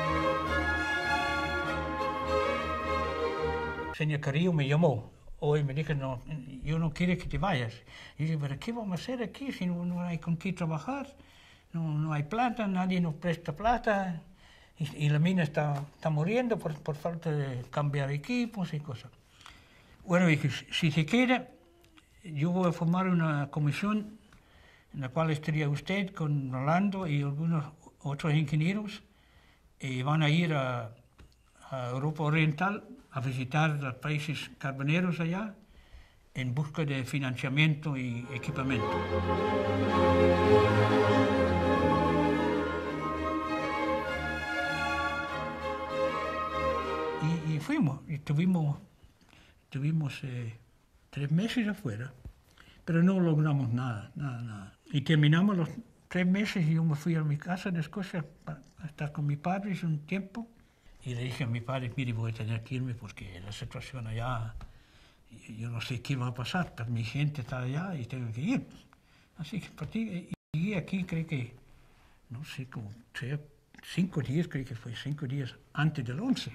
El señor Carrillo me llamó hoy, me dijo, no, yo no quiero que te vayas. Y yo dije, pero ¿qué vamos a hacer aquí si no, no hay con qué trabajar? No, no hay plata, nadie nos presta plata y, y la mina está, está muriendo por, por falta de cambiar equipos y cosas. Bueno, dije, si se queda, yo voy a formar una comisión en la cual estaría usted con Rolando y algunos otros ingenieros y van a ir a, a Europa Oriental a visitar los países carboneros allá en busca de financiamiento y equipamiento. Y, y fuimos, y tuvimos, tuvimos eh, tres meses afuera, pero no logramos nada, nada, nada. Y terminamos los tres meses y yo me fui a mi casa de Escocia para estar con mi padre un tiempo. Y le dije a mi padre, mire, voy a tener que irme porque la situación allá, yo no sé qué va a pasar, pero mi gente está allá y tengo que ir. Así que partí, y llegué aquí, creo que, no sé, como tres, cinco días, creo que fue cinco días antes del once.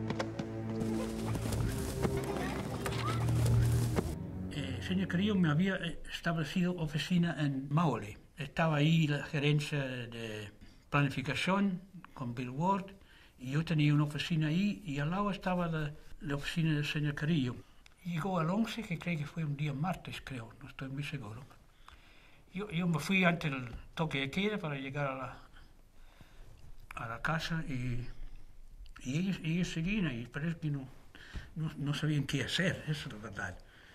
El señor Carrillo me había establecido oficina en Maule. Estaba ahí la gerencia de planificación con Bill Ward, y yo tenía una oficina ahí, y al lado estaba la, la oficina del señor Carrillo. Llegó al once, que creo que fue un día martes, creo, no estoy muy seguro. Yo, yo me fui antes del toque de queda para llegar a la, a la casa, y, y ellos, ellos seguían ahí, pero es que no, no, no sabían qué hacer, eso es la verdad.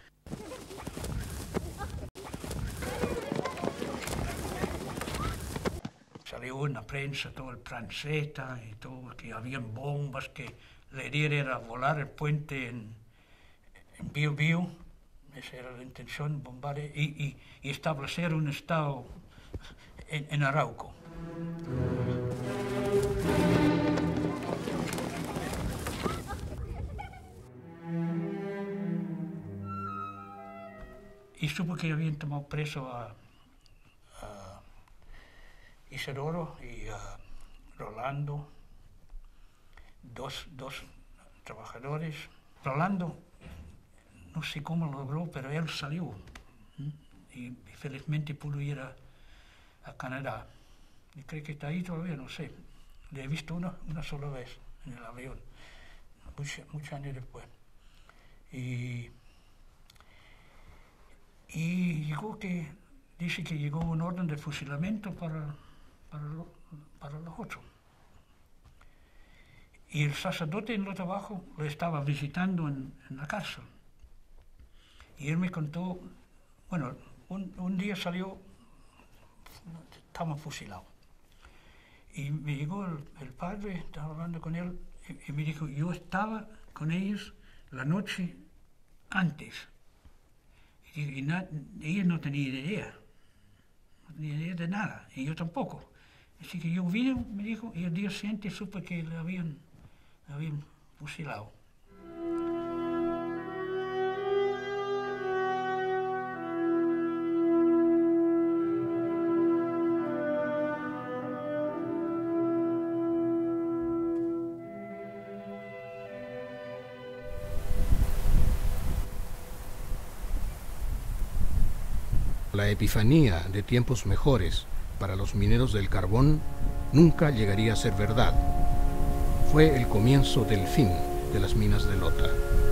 Salió en la prensa todo el Pranceta y todo, que habían bombas, que la idea era volar el puente en, en Bio Bio, esa era la intención, bombar y, y, y establecer un estado en, en Arauco. Y supo que habían tomado preso a, a Isidoro y a Rolando, dos, dos trabajadores. Rolando, no sé cómo lo logró, pero él salió. ¿eh? Y, y felizmente pudo ir a, a Canadá. Y creo que está ahí todavía, no sé. Le he visto una, una sola vez en el avión, muchos muchos años después. Y... Y llegó que, dice que llegó un orden de fusilamiento para, para, lo, para los otros. Y el sacerdote en el trabajo lo estaba visitando en, en la cárcel. Y él me contó, bueno, un, un día salió, estaba fusilado. Y me llegó el, el padre, estaba hablando con él, y, y me dijo, yo estaba con ellos la noche antes. Y, y na, ellos no tenían idea, no tenían idea de nada, y yo tampoco. Así que yo vine, me dijo, y el día siguiente supe que le habían, le habían fusilado. La epifanía de tiempos mejores para los mineros del carbón nunca llegaría a ser verdad. Fue el comienzo del fin de las minas de Lota.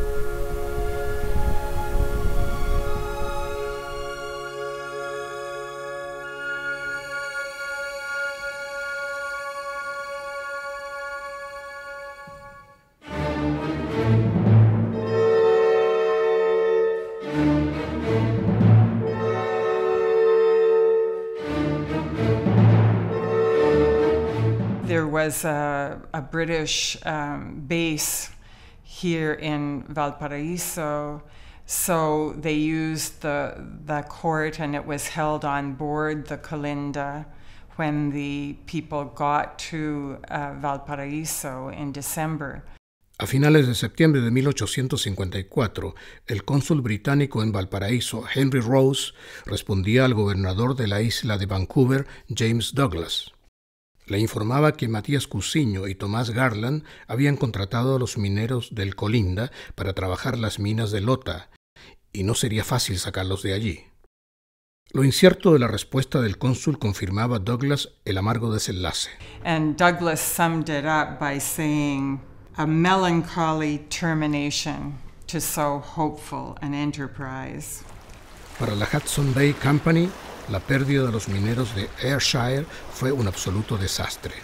There was a, a British um, base here in Valparaiso, so they used the, the court, and it was held on board the Colinda when the people got to uh, Valparaiso in December. A finales de septiembre de mil ochocientos cincuenta y cuatro, el cónsul británico en Valparaíso, Henry Rose, respondía al gobernador de la isla de Vancouver, James Douglas. Le informaba que Matías Cousiño y Tomás Garland habían contratado a los mineros del Colinda para trabajar las minas de Lota, y no sería fácil sacarlos de allí. Lo incierto de la respuesta del cónsul confirmaba a Douglas el amargo desenlace. And Douglas summed it up by saying, "A melancholy termination to so hopeful an enterprise." Para la Hudson Bay Company, la pérdida de los mineros de Ayrshire fue un absoluto desastre.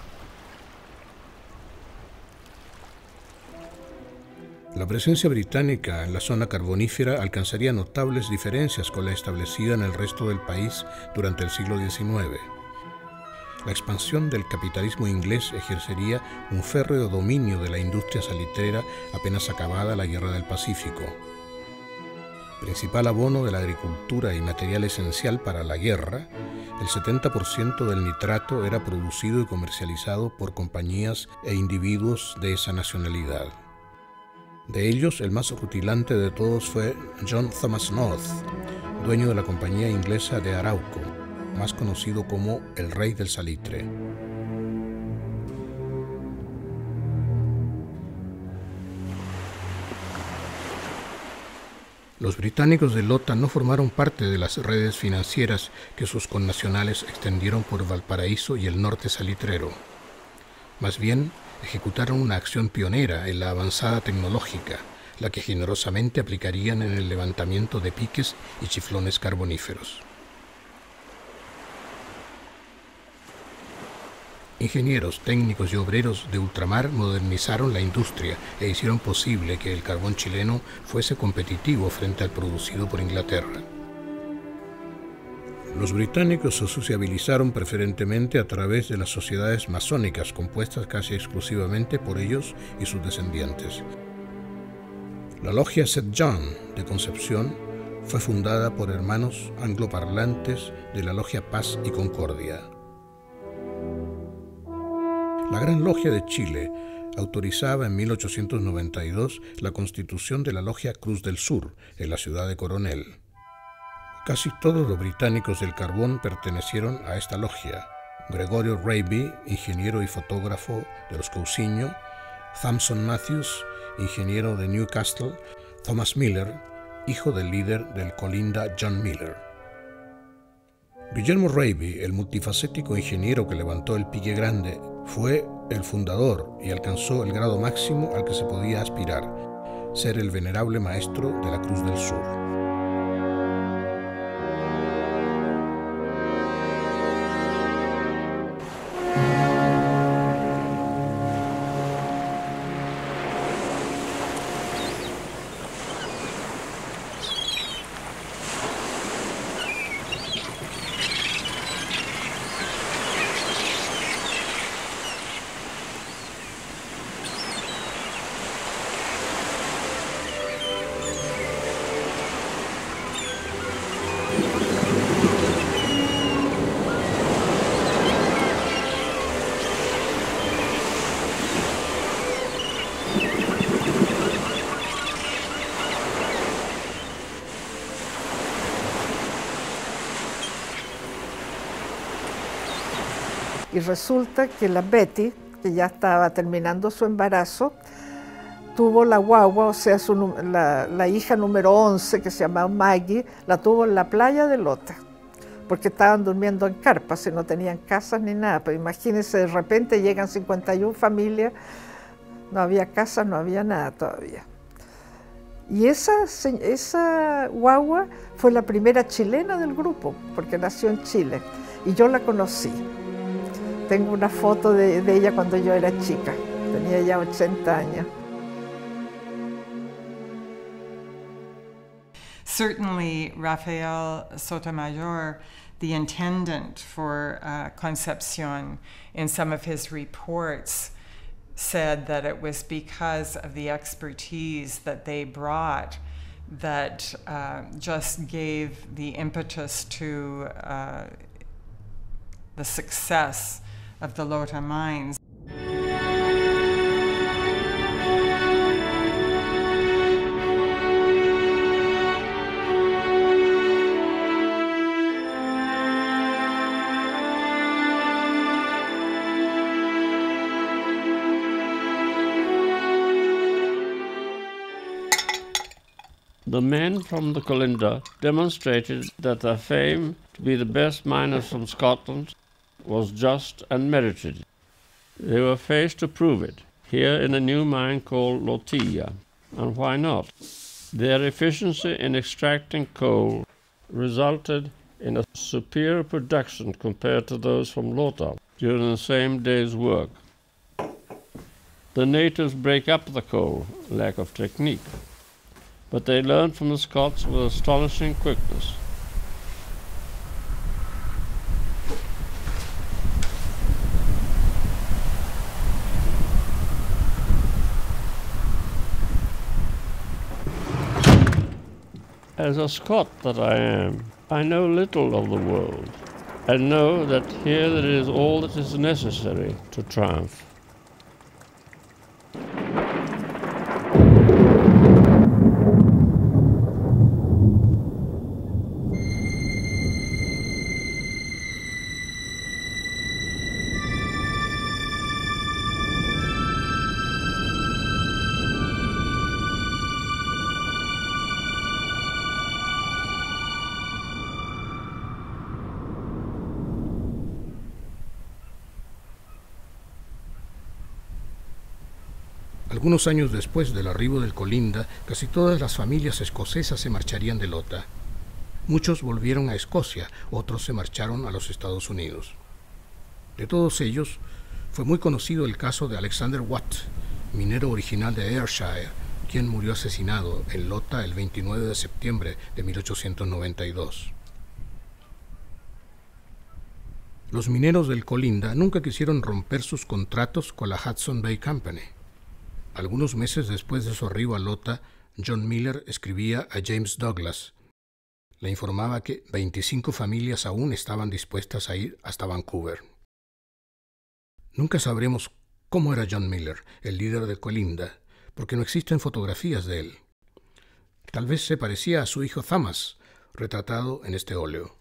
La presencia británica en la zona carbonífera alcanzaría notables diferencias con la establecida en el resto del país durante el siglo diecinueve. La expansión del capitalismo inglés ejercería un férreo dominio de la industria salitrera apenas acabada la Guerra del Pacífico. Principal abono de la agricultura y material esencial para la guerra, el setenta por ciento del nitrato era producido y comercializado por compañías e individuos de esa nacionalidad. De ellos, el más rutilante de todos fue John Thomas North, dueño de la compañía inglesa de Arauco, más conocido como el Rey del Salitre. Los británicos de Lota no formaron parte de las redes financieras que sus connacionales extendieron por Valparaíso y el norte salitrero. Más bien, ejecutaron una acción pionera en la avanzada tecnológica, la que generosamente aplicarían en el levantamiento de piques y chiflones carboníferos. Ingenieros, técnicos y obreros de ultramar modernizaron la industria e hicieron posible que el carbón chileno fuese competitivo frente al producido por Inglaterra. Los británicos se sociabilizaron preferentemente a través de las sociedades masónicas compuestas casi exclusivamente por ellos y sus descendientes. La logia Saint John de Concepción fue fundada por hermanos angloparlantes de la logia Paz y Concordia. La Gran Logia de Chile autorizaba en mil ochocientos noventa y dos la constitución de la logia Cruz del Sur en la ciudad de Coronel. Casi todos los británicos del carbón pertenecieron a esta logia. Gregorio Raby, ingeniero y fotógrafo de los Cousiño, Thompson Matthews, ingeniero de Newcastle, Thomas Miller, hijo del líder del Colinda John Miller. Guillermo Raby, el multifacético ingeniero que levantó el Pique Grande, fue el fundador y alcanzó el grado máximo al que se podía aspirar, ser el venerable maestro de la Cruz del Sur. Y resulta que la Betty, que ya estaba terminando su embarazo, tuvo la guagua, o sea, su, la, la hija número once, que se llamaba Maggie, la tuvo en la playa de Lota, porque estaban durmiendo en carpas y no tenían casas ni nada. Pero imagínense, de repente llegan cincuenta y una familias, no había casas, no había nada todavía. Y esa, esa guagua fue la primera chilena del grupo, porque nació en Chile, y yo la conocí. Tengo una foto de, de ella cuando yo era chica, tenía ya ochenta años. Certainly, Rafael Sotomayor, the intendant for uh, Concepcion, in some of his reports, said that it was because of the expertise that they brought that uh, just gave the impetus to uh, the success of the Lota mines. The men from the Colinda demonstrated that their fame to be the best miners from Scotland was just and merited. They were faced to prove it, here in a new mine called Lotilla, and why not? Their efficiency in extracting coal resulted in a superior production compared to those from Lota during the same day's work. The natives break up the coal, lack of technique, but they learned from the Scots with astonishing quickness. As a Scot that I am, I know little of the world, and know that here there is all that is necessary to triumph. Algunos años después del arribo del Colinda, casi todas las familias escocesas se marcharían de Lota. Muchos volvieron a Escocia, otros se marcharon a los Estados Unidos. De todos ellos, fue muy conocido el caso de Alexander Watt, minero original de Ayrshire, quien murió asesinado en Lota el veintinueve de septiembre de mil ochocientos noventa y dos. Los mineros del Colinda nunca quisieron romper sus contratos con la Hudson Bay Company. Algunos meses después de su arribo a Lota, John Miller escribía a James Douglas. Le informaba que veinticinco familias aún estaban dispuestas a ir hasta Vancouver. Nunca sabremos cómo era John Miller, el líder de Colinda, porque no existen fotografías de él. Tal vez se parecía a su hijo Thomas, retratado en este óleo.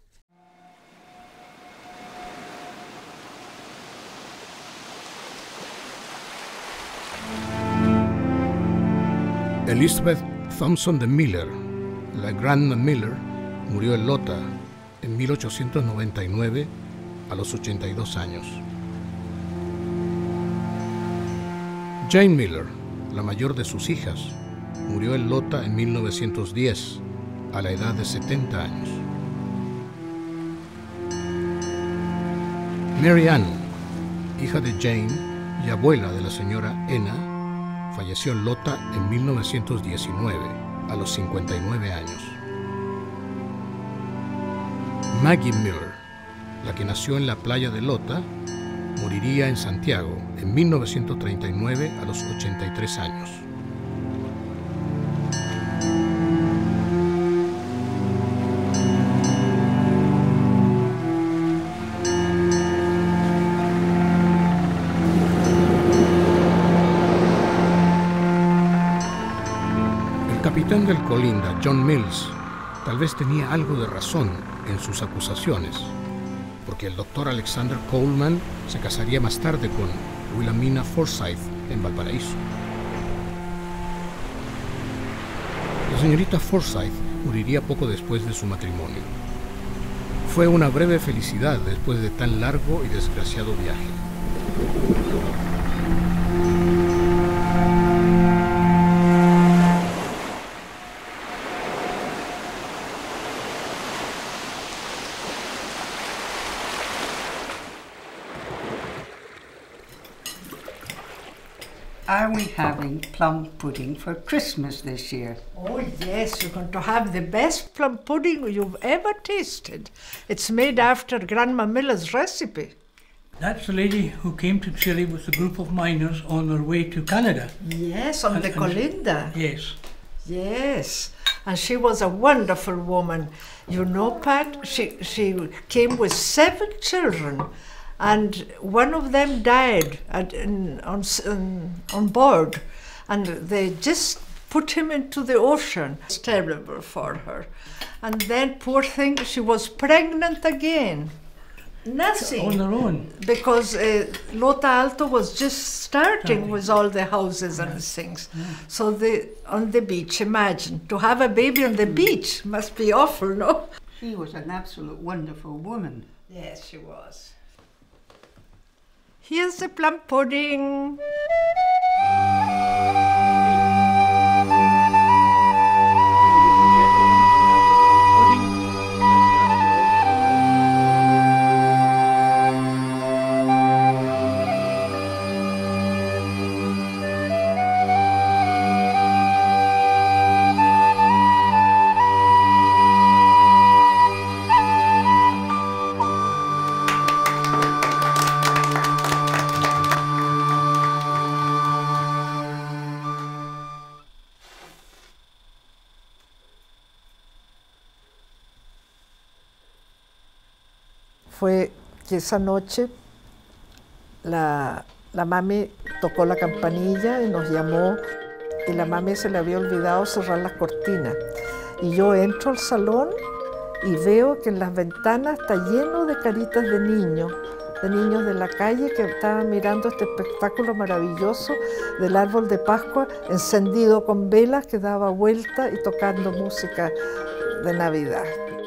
Elizabeth Thompson de Miller, la Grandma Miller, murió en Lota en mil ochocientos noventa y nueve a los ochenta y dos años. Jane Miller, la mayor de sus hijas, murió en Lota en mil novecientos diez a la edad de setenta años. Mary Ann, hija de Jane y abuela de la señora Enna, falleció en Lota en mil novecientos diecinueve, a los cincuenta y nueve años. Maggie Miller, la que nació en la playa de Lota, moriría en Santiago en mil novecientos treinta y nueve, a los ochenta y tres años. El capitán del Colinda, John Mills, tal vez tenía algo de razón en sus acusaciones, porque el doctor Alexander Coleman se casaría más tarde con Wilhelmina Forsyth en Valparaíso. La señorita Forsyth moriría poco después de su matrimonio. Fue una breve felicidad después de tan largo y desgraciado viaje. Are we having plum pudding for Christmas this year? Oh yes, you're going to have the best plum pudding you've ever tasted. It's made after Grandma Miller's recipe. That's the lady who came to Chile with a group of miners on their way to Canada. Yes, on And- the and- Colinda. Yes. Yes, and she was a wonderful woman. You know, Pat, she, she came with seven children, and one of them died at, in, on, s- on, on board, and they just put him into the ocean. It's terrible for her. And then, poor thing, she was pregnant again. Nothing. On their own. Because uh, Lota Alto was just starting with all the houses and things. So the on the beach, imagine, to have a baby on the beach must be awful, no? She was an absolute wonderful woman. Yes, she was. Here's the plum pudding. Fue que esa noche la, la mami tocó la campanilla y nos llamó, y la mami se le había olvidado cerrar las cortinas. Y yo entro al salón y veo que en las ventanas está lleno de caritas de niños, de niños de la calle que estaban mirando este espectáculo maravilloso del árbol de Pascua encendido con velas que daba vuelta y tocando música de Navidad.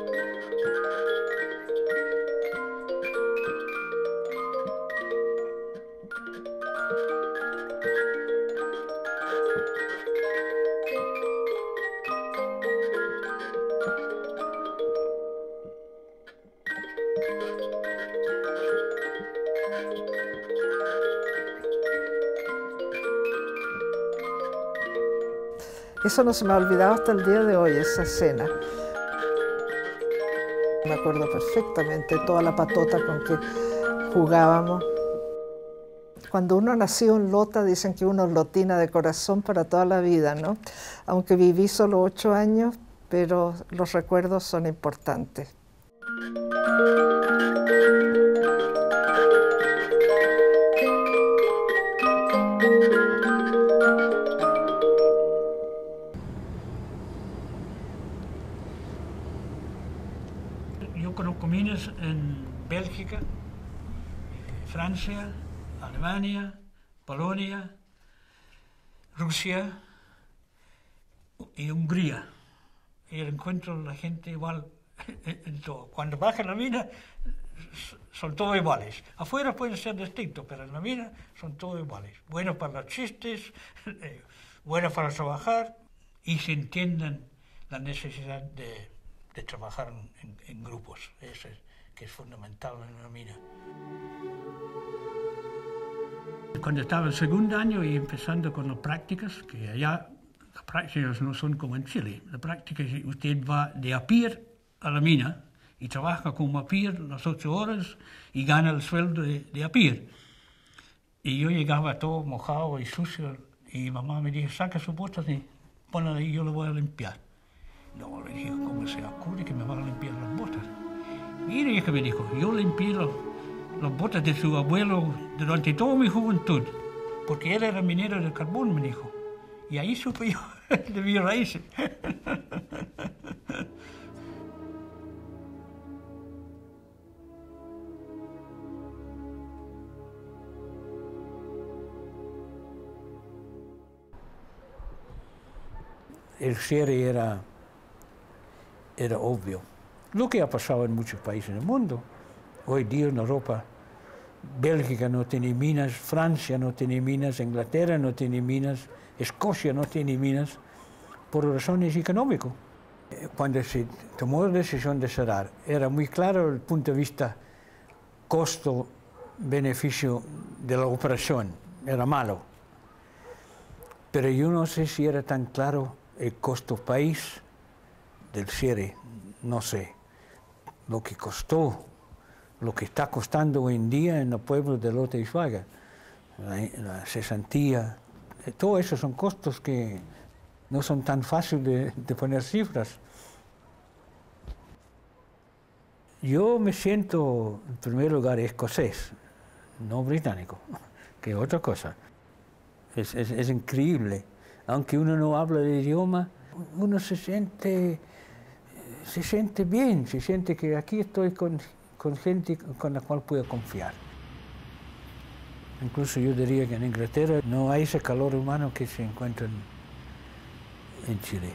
Eso no se me ha olvidado hasta el día de hoy, esa escena. Me acuerdo perfectamente toda la patota con que jugábamos. Cuando uno nació en Lota, dicen que uno es lotina de corazón para toda la vida, ¿no? Aunque viví solo ocho años, pero los recuerdos son importantes. Yo conozco minas en Bélgica, Francia, Alemania, Polonia, Rusia y Hungría. Y encuentro a la gente igual en todo. Cuando baja la mina, son todos iguales. Afuera pueden ser distintos, pero en la mina son todos iguales. Buenos para los chistes, eh, buenos para trabajar, y se entienden la necesidad de, de trabajar en, en grupos. Eso es, que es fundamental en una mina. Cuando estaba en segundo año y empezando con las prácticas, que allá las prácticas no son como en Chile. La práctica es que usted va de a pie a la mina y trabaja como a pie las ocho horas y gana el sueldo de, de a pie. Y yo llegaba todo mojado y sucio y mi mamá me dijo, saca sus botas y ponlas ahí, yo lo voy a limpiar. No, le dije, ¿cómo se acude que me van a limpiar las botas? Mire, hija, me dijo, yo limpié los, las botas de su abuelo durante toda mi juventud, porque él era minero de carbón, me dijo. Y ahí supe yo de mis raíces. el cierre era, era obvio. Lo que ha pasado en muchos países del mundo. Hoy día en Europa, Bélgica no tiene minas, Francia no tiene minas, Inglaterra no tiene minas, Escocia no tiene minas, por razones económicas. Cuando se tomó la decisión de cerrar, era muy claro el punto de vista costo-beneficio de la operación, era malo. Pero yo no sé si era tan claro el costo país del cierre, no sé. Lo que costó, lo que está costando hoy en día en el pueblo de Lota y Schwager, la, la cesantía, todo eso son costos que no son tan fáciles de, de poner cifras. Yo me siento, en primer lugar, escocés, no británico, que es otra cosa. Es, es, es increíble. Aunque uno no habla el idioma, uno se siente, se siente bien, se siente que aquí estoy con, con gente con la cual puedo confiar. Incluso yo diría que en Inglaterra no hay ese calor humano que se encuentra en, en Chile.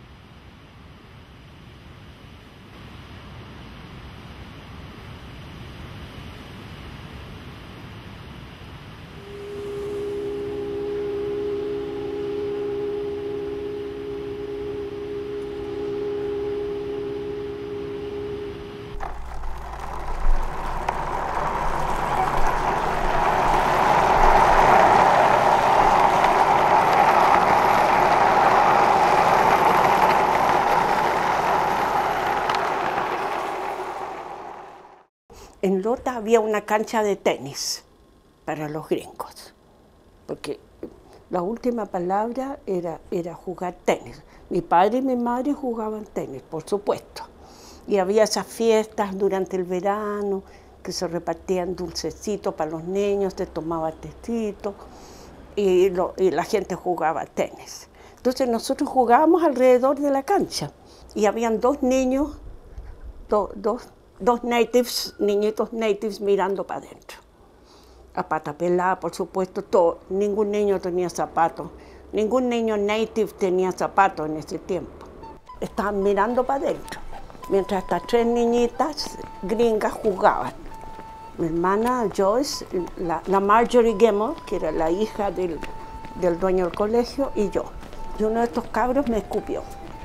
En Lota había una cancha de tenis para los gringos, porque la última palabra era, era jugar tenis. Mi padre y mi madre jugaban tenis, por supuesto. Y había esas fiestas durante el verano, que se repartían dulcecitos para los niños, se tomaba tecito, y, lo, y la gente jugaba tenis. Entonces nosotros jugábamos alrededor de la cancha, y habían dos niños, do, dos dos natives, niñitos natives mirando para adentro. A pata pelada, por supuesto, todo. Ningún niño tenía zapatos. Ningún niño native tenía zapatos en ese tiempo. Estaban mirando para adentro, mientras estas tres niñitas gringas jugaban. Mi hermana Joyce, la, la Marjorie Gemmell, que era la hija del, del dueño del colegio, y yo. Y uno de estos cabros me escupió.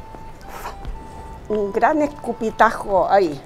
Un gran escupitajo ahí.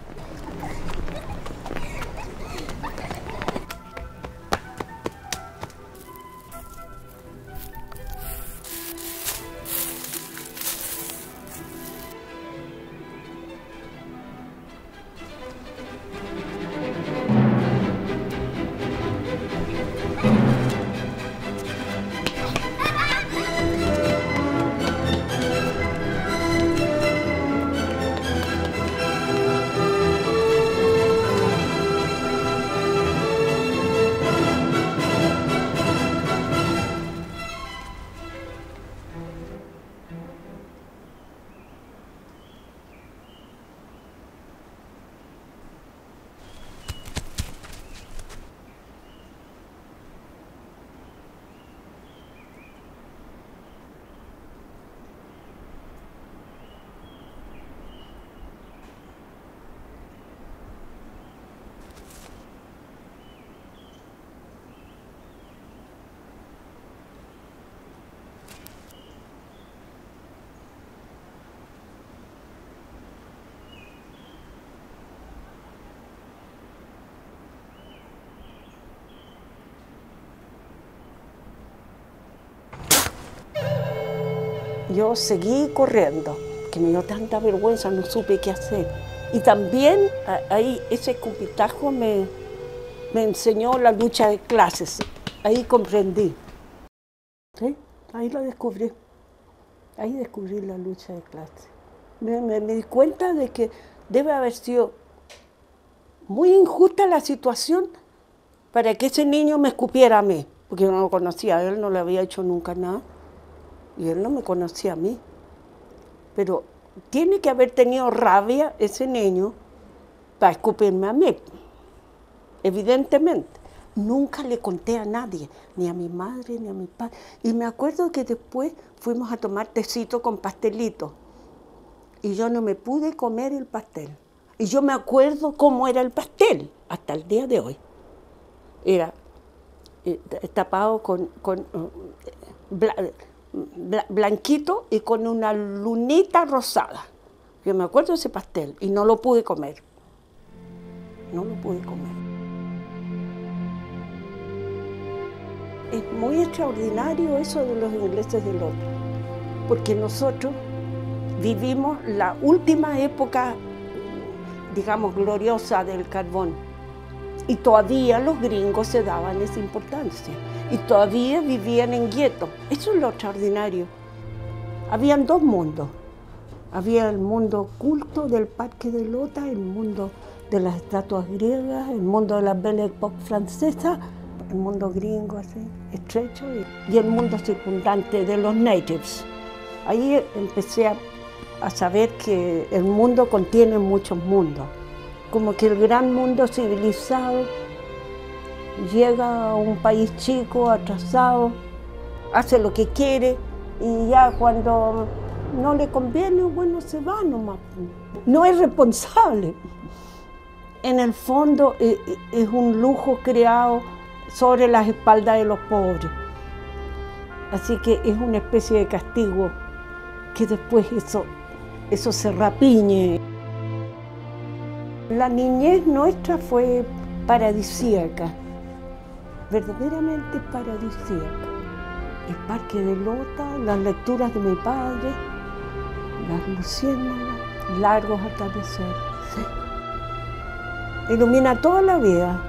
Yo seguí corriendo, que me dio tanta vergüenza, no supe qué hacer. Y también ahí ese escupitajo me, me enseñó la lucha de clases. Ahí comprendí. ¿Sí? Ahí lo descubrí. Ahí descubrí la lucha de clases. Me, me, me di cuenta de que debe haber sido muy injusta la situación para que ese niño me escupiera a mí, porque yo no lo conocía a él, no le había hecho nunca nada. Y él no me conocía a mí. Pero tiene que haber tenido rabia ese niño para escupirme a mí, evidentemente. nunca le conté a nadie, ni a mi madre, ni a mi padre. Y me acuerdo que después fuimos a tomar tecito con pastelito. Y yo no me pude comer el pastel. Y yo me acuerdo cómo era el pastel, hasta el día de hoy. Era eh, tapado con, con uh, bla, bla, blanquito y con una lunita rosada. Yo me acuerdo de ese pastel y no lo pude comer. No lo pude comer. Es muy extraordinario eso de los ingleses del otro, porque nosotros vivimos la última época, digamos, gloriosa del carbón, y todavía los gringos se daban esa importancia, y todavía vivían en guetos. Eso es lo extraordinario. Habían dos mundos. Había el mundo culto del Parque de Lota, el mundo de las estatuas griegas, el mundo de la Belle Époque francesa, el mundo gringo así, estrecho, y, y el mundo circundante de los natives. Ahí empecé a, a saber que el mundo contiene muchos mundos, como que el gran mundo civilizado llega a un país chico, atrasado, hace lo que quiere y ya cuando no le conviene, bueno, se va nomás. No es responsable. En el fondo es un lujo creado sobre las espaldas de los pobres. Así que es una especie de castigo que después eso, eso se rapiñe. La niñez nuestra fue paradisíaca, verdaderamente paradisíaca. El Parque de Lota, las lecturas de mi padre, las luciérnagas, largos atardeceres. Sí. Ilumina toda la vida.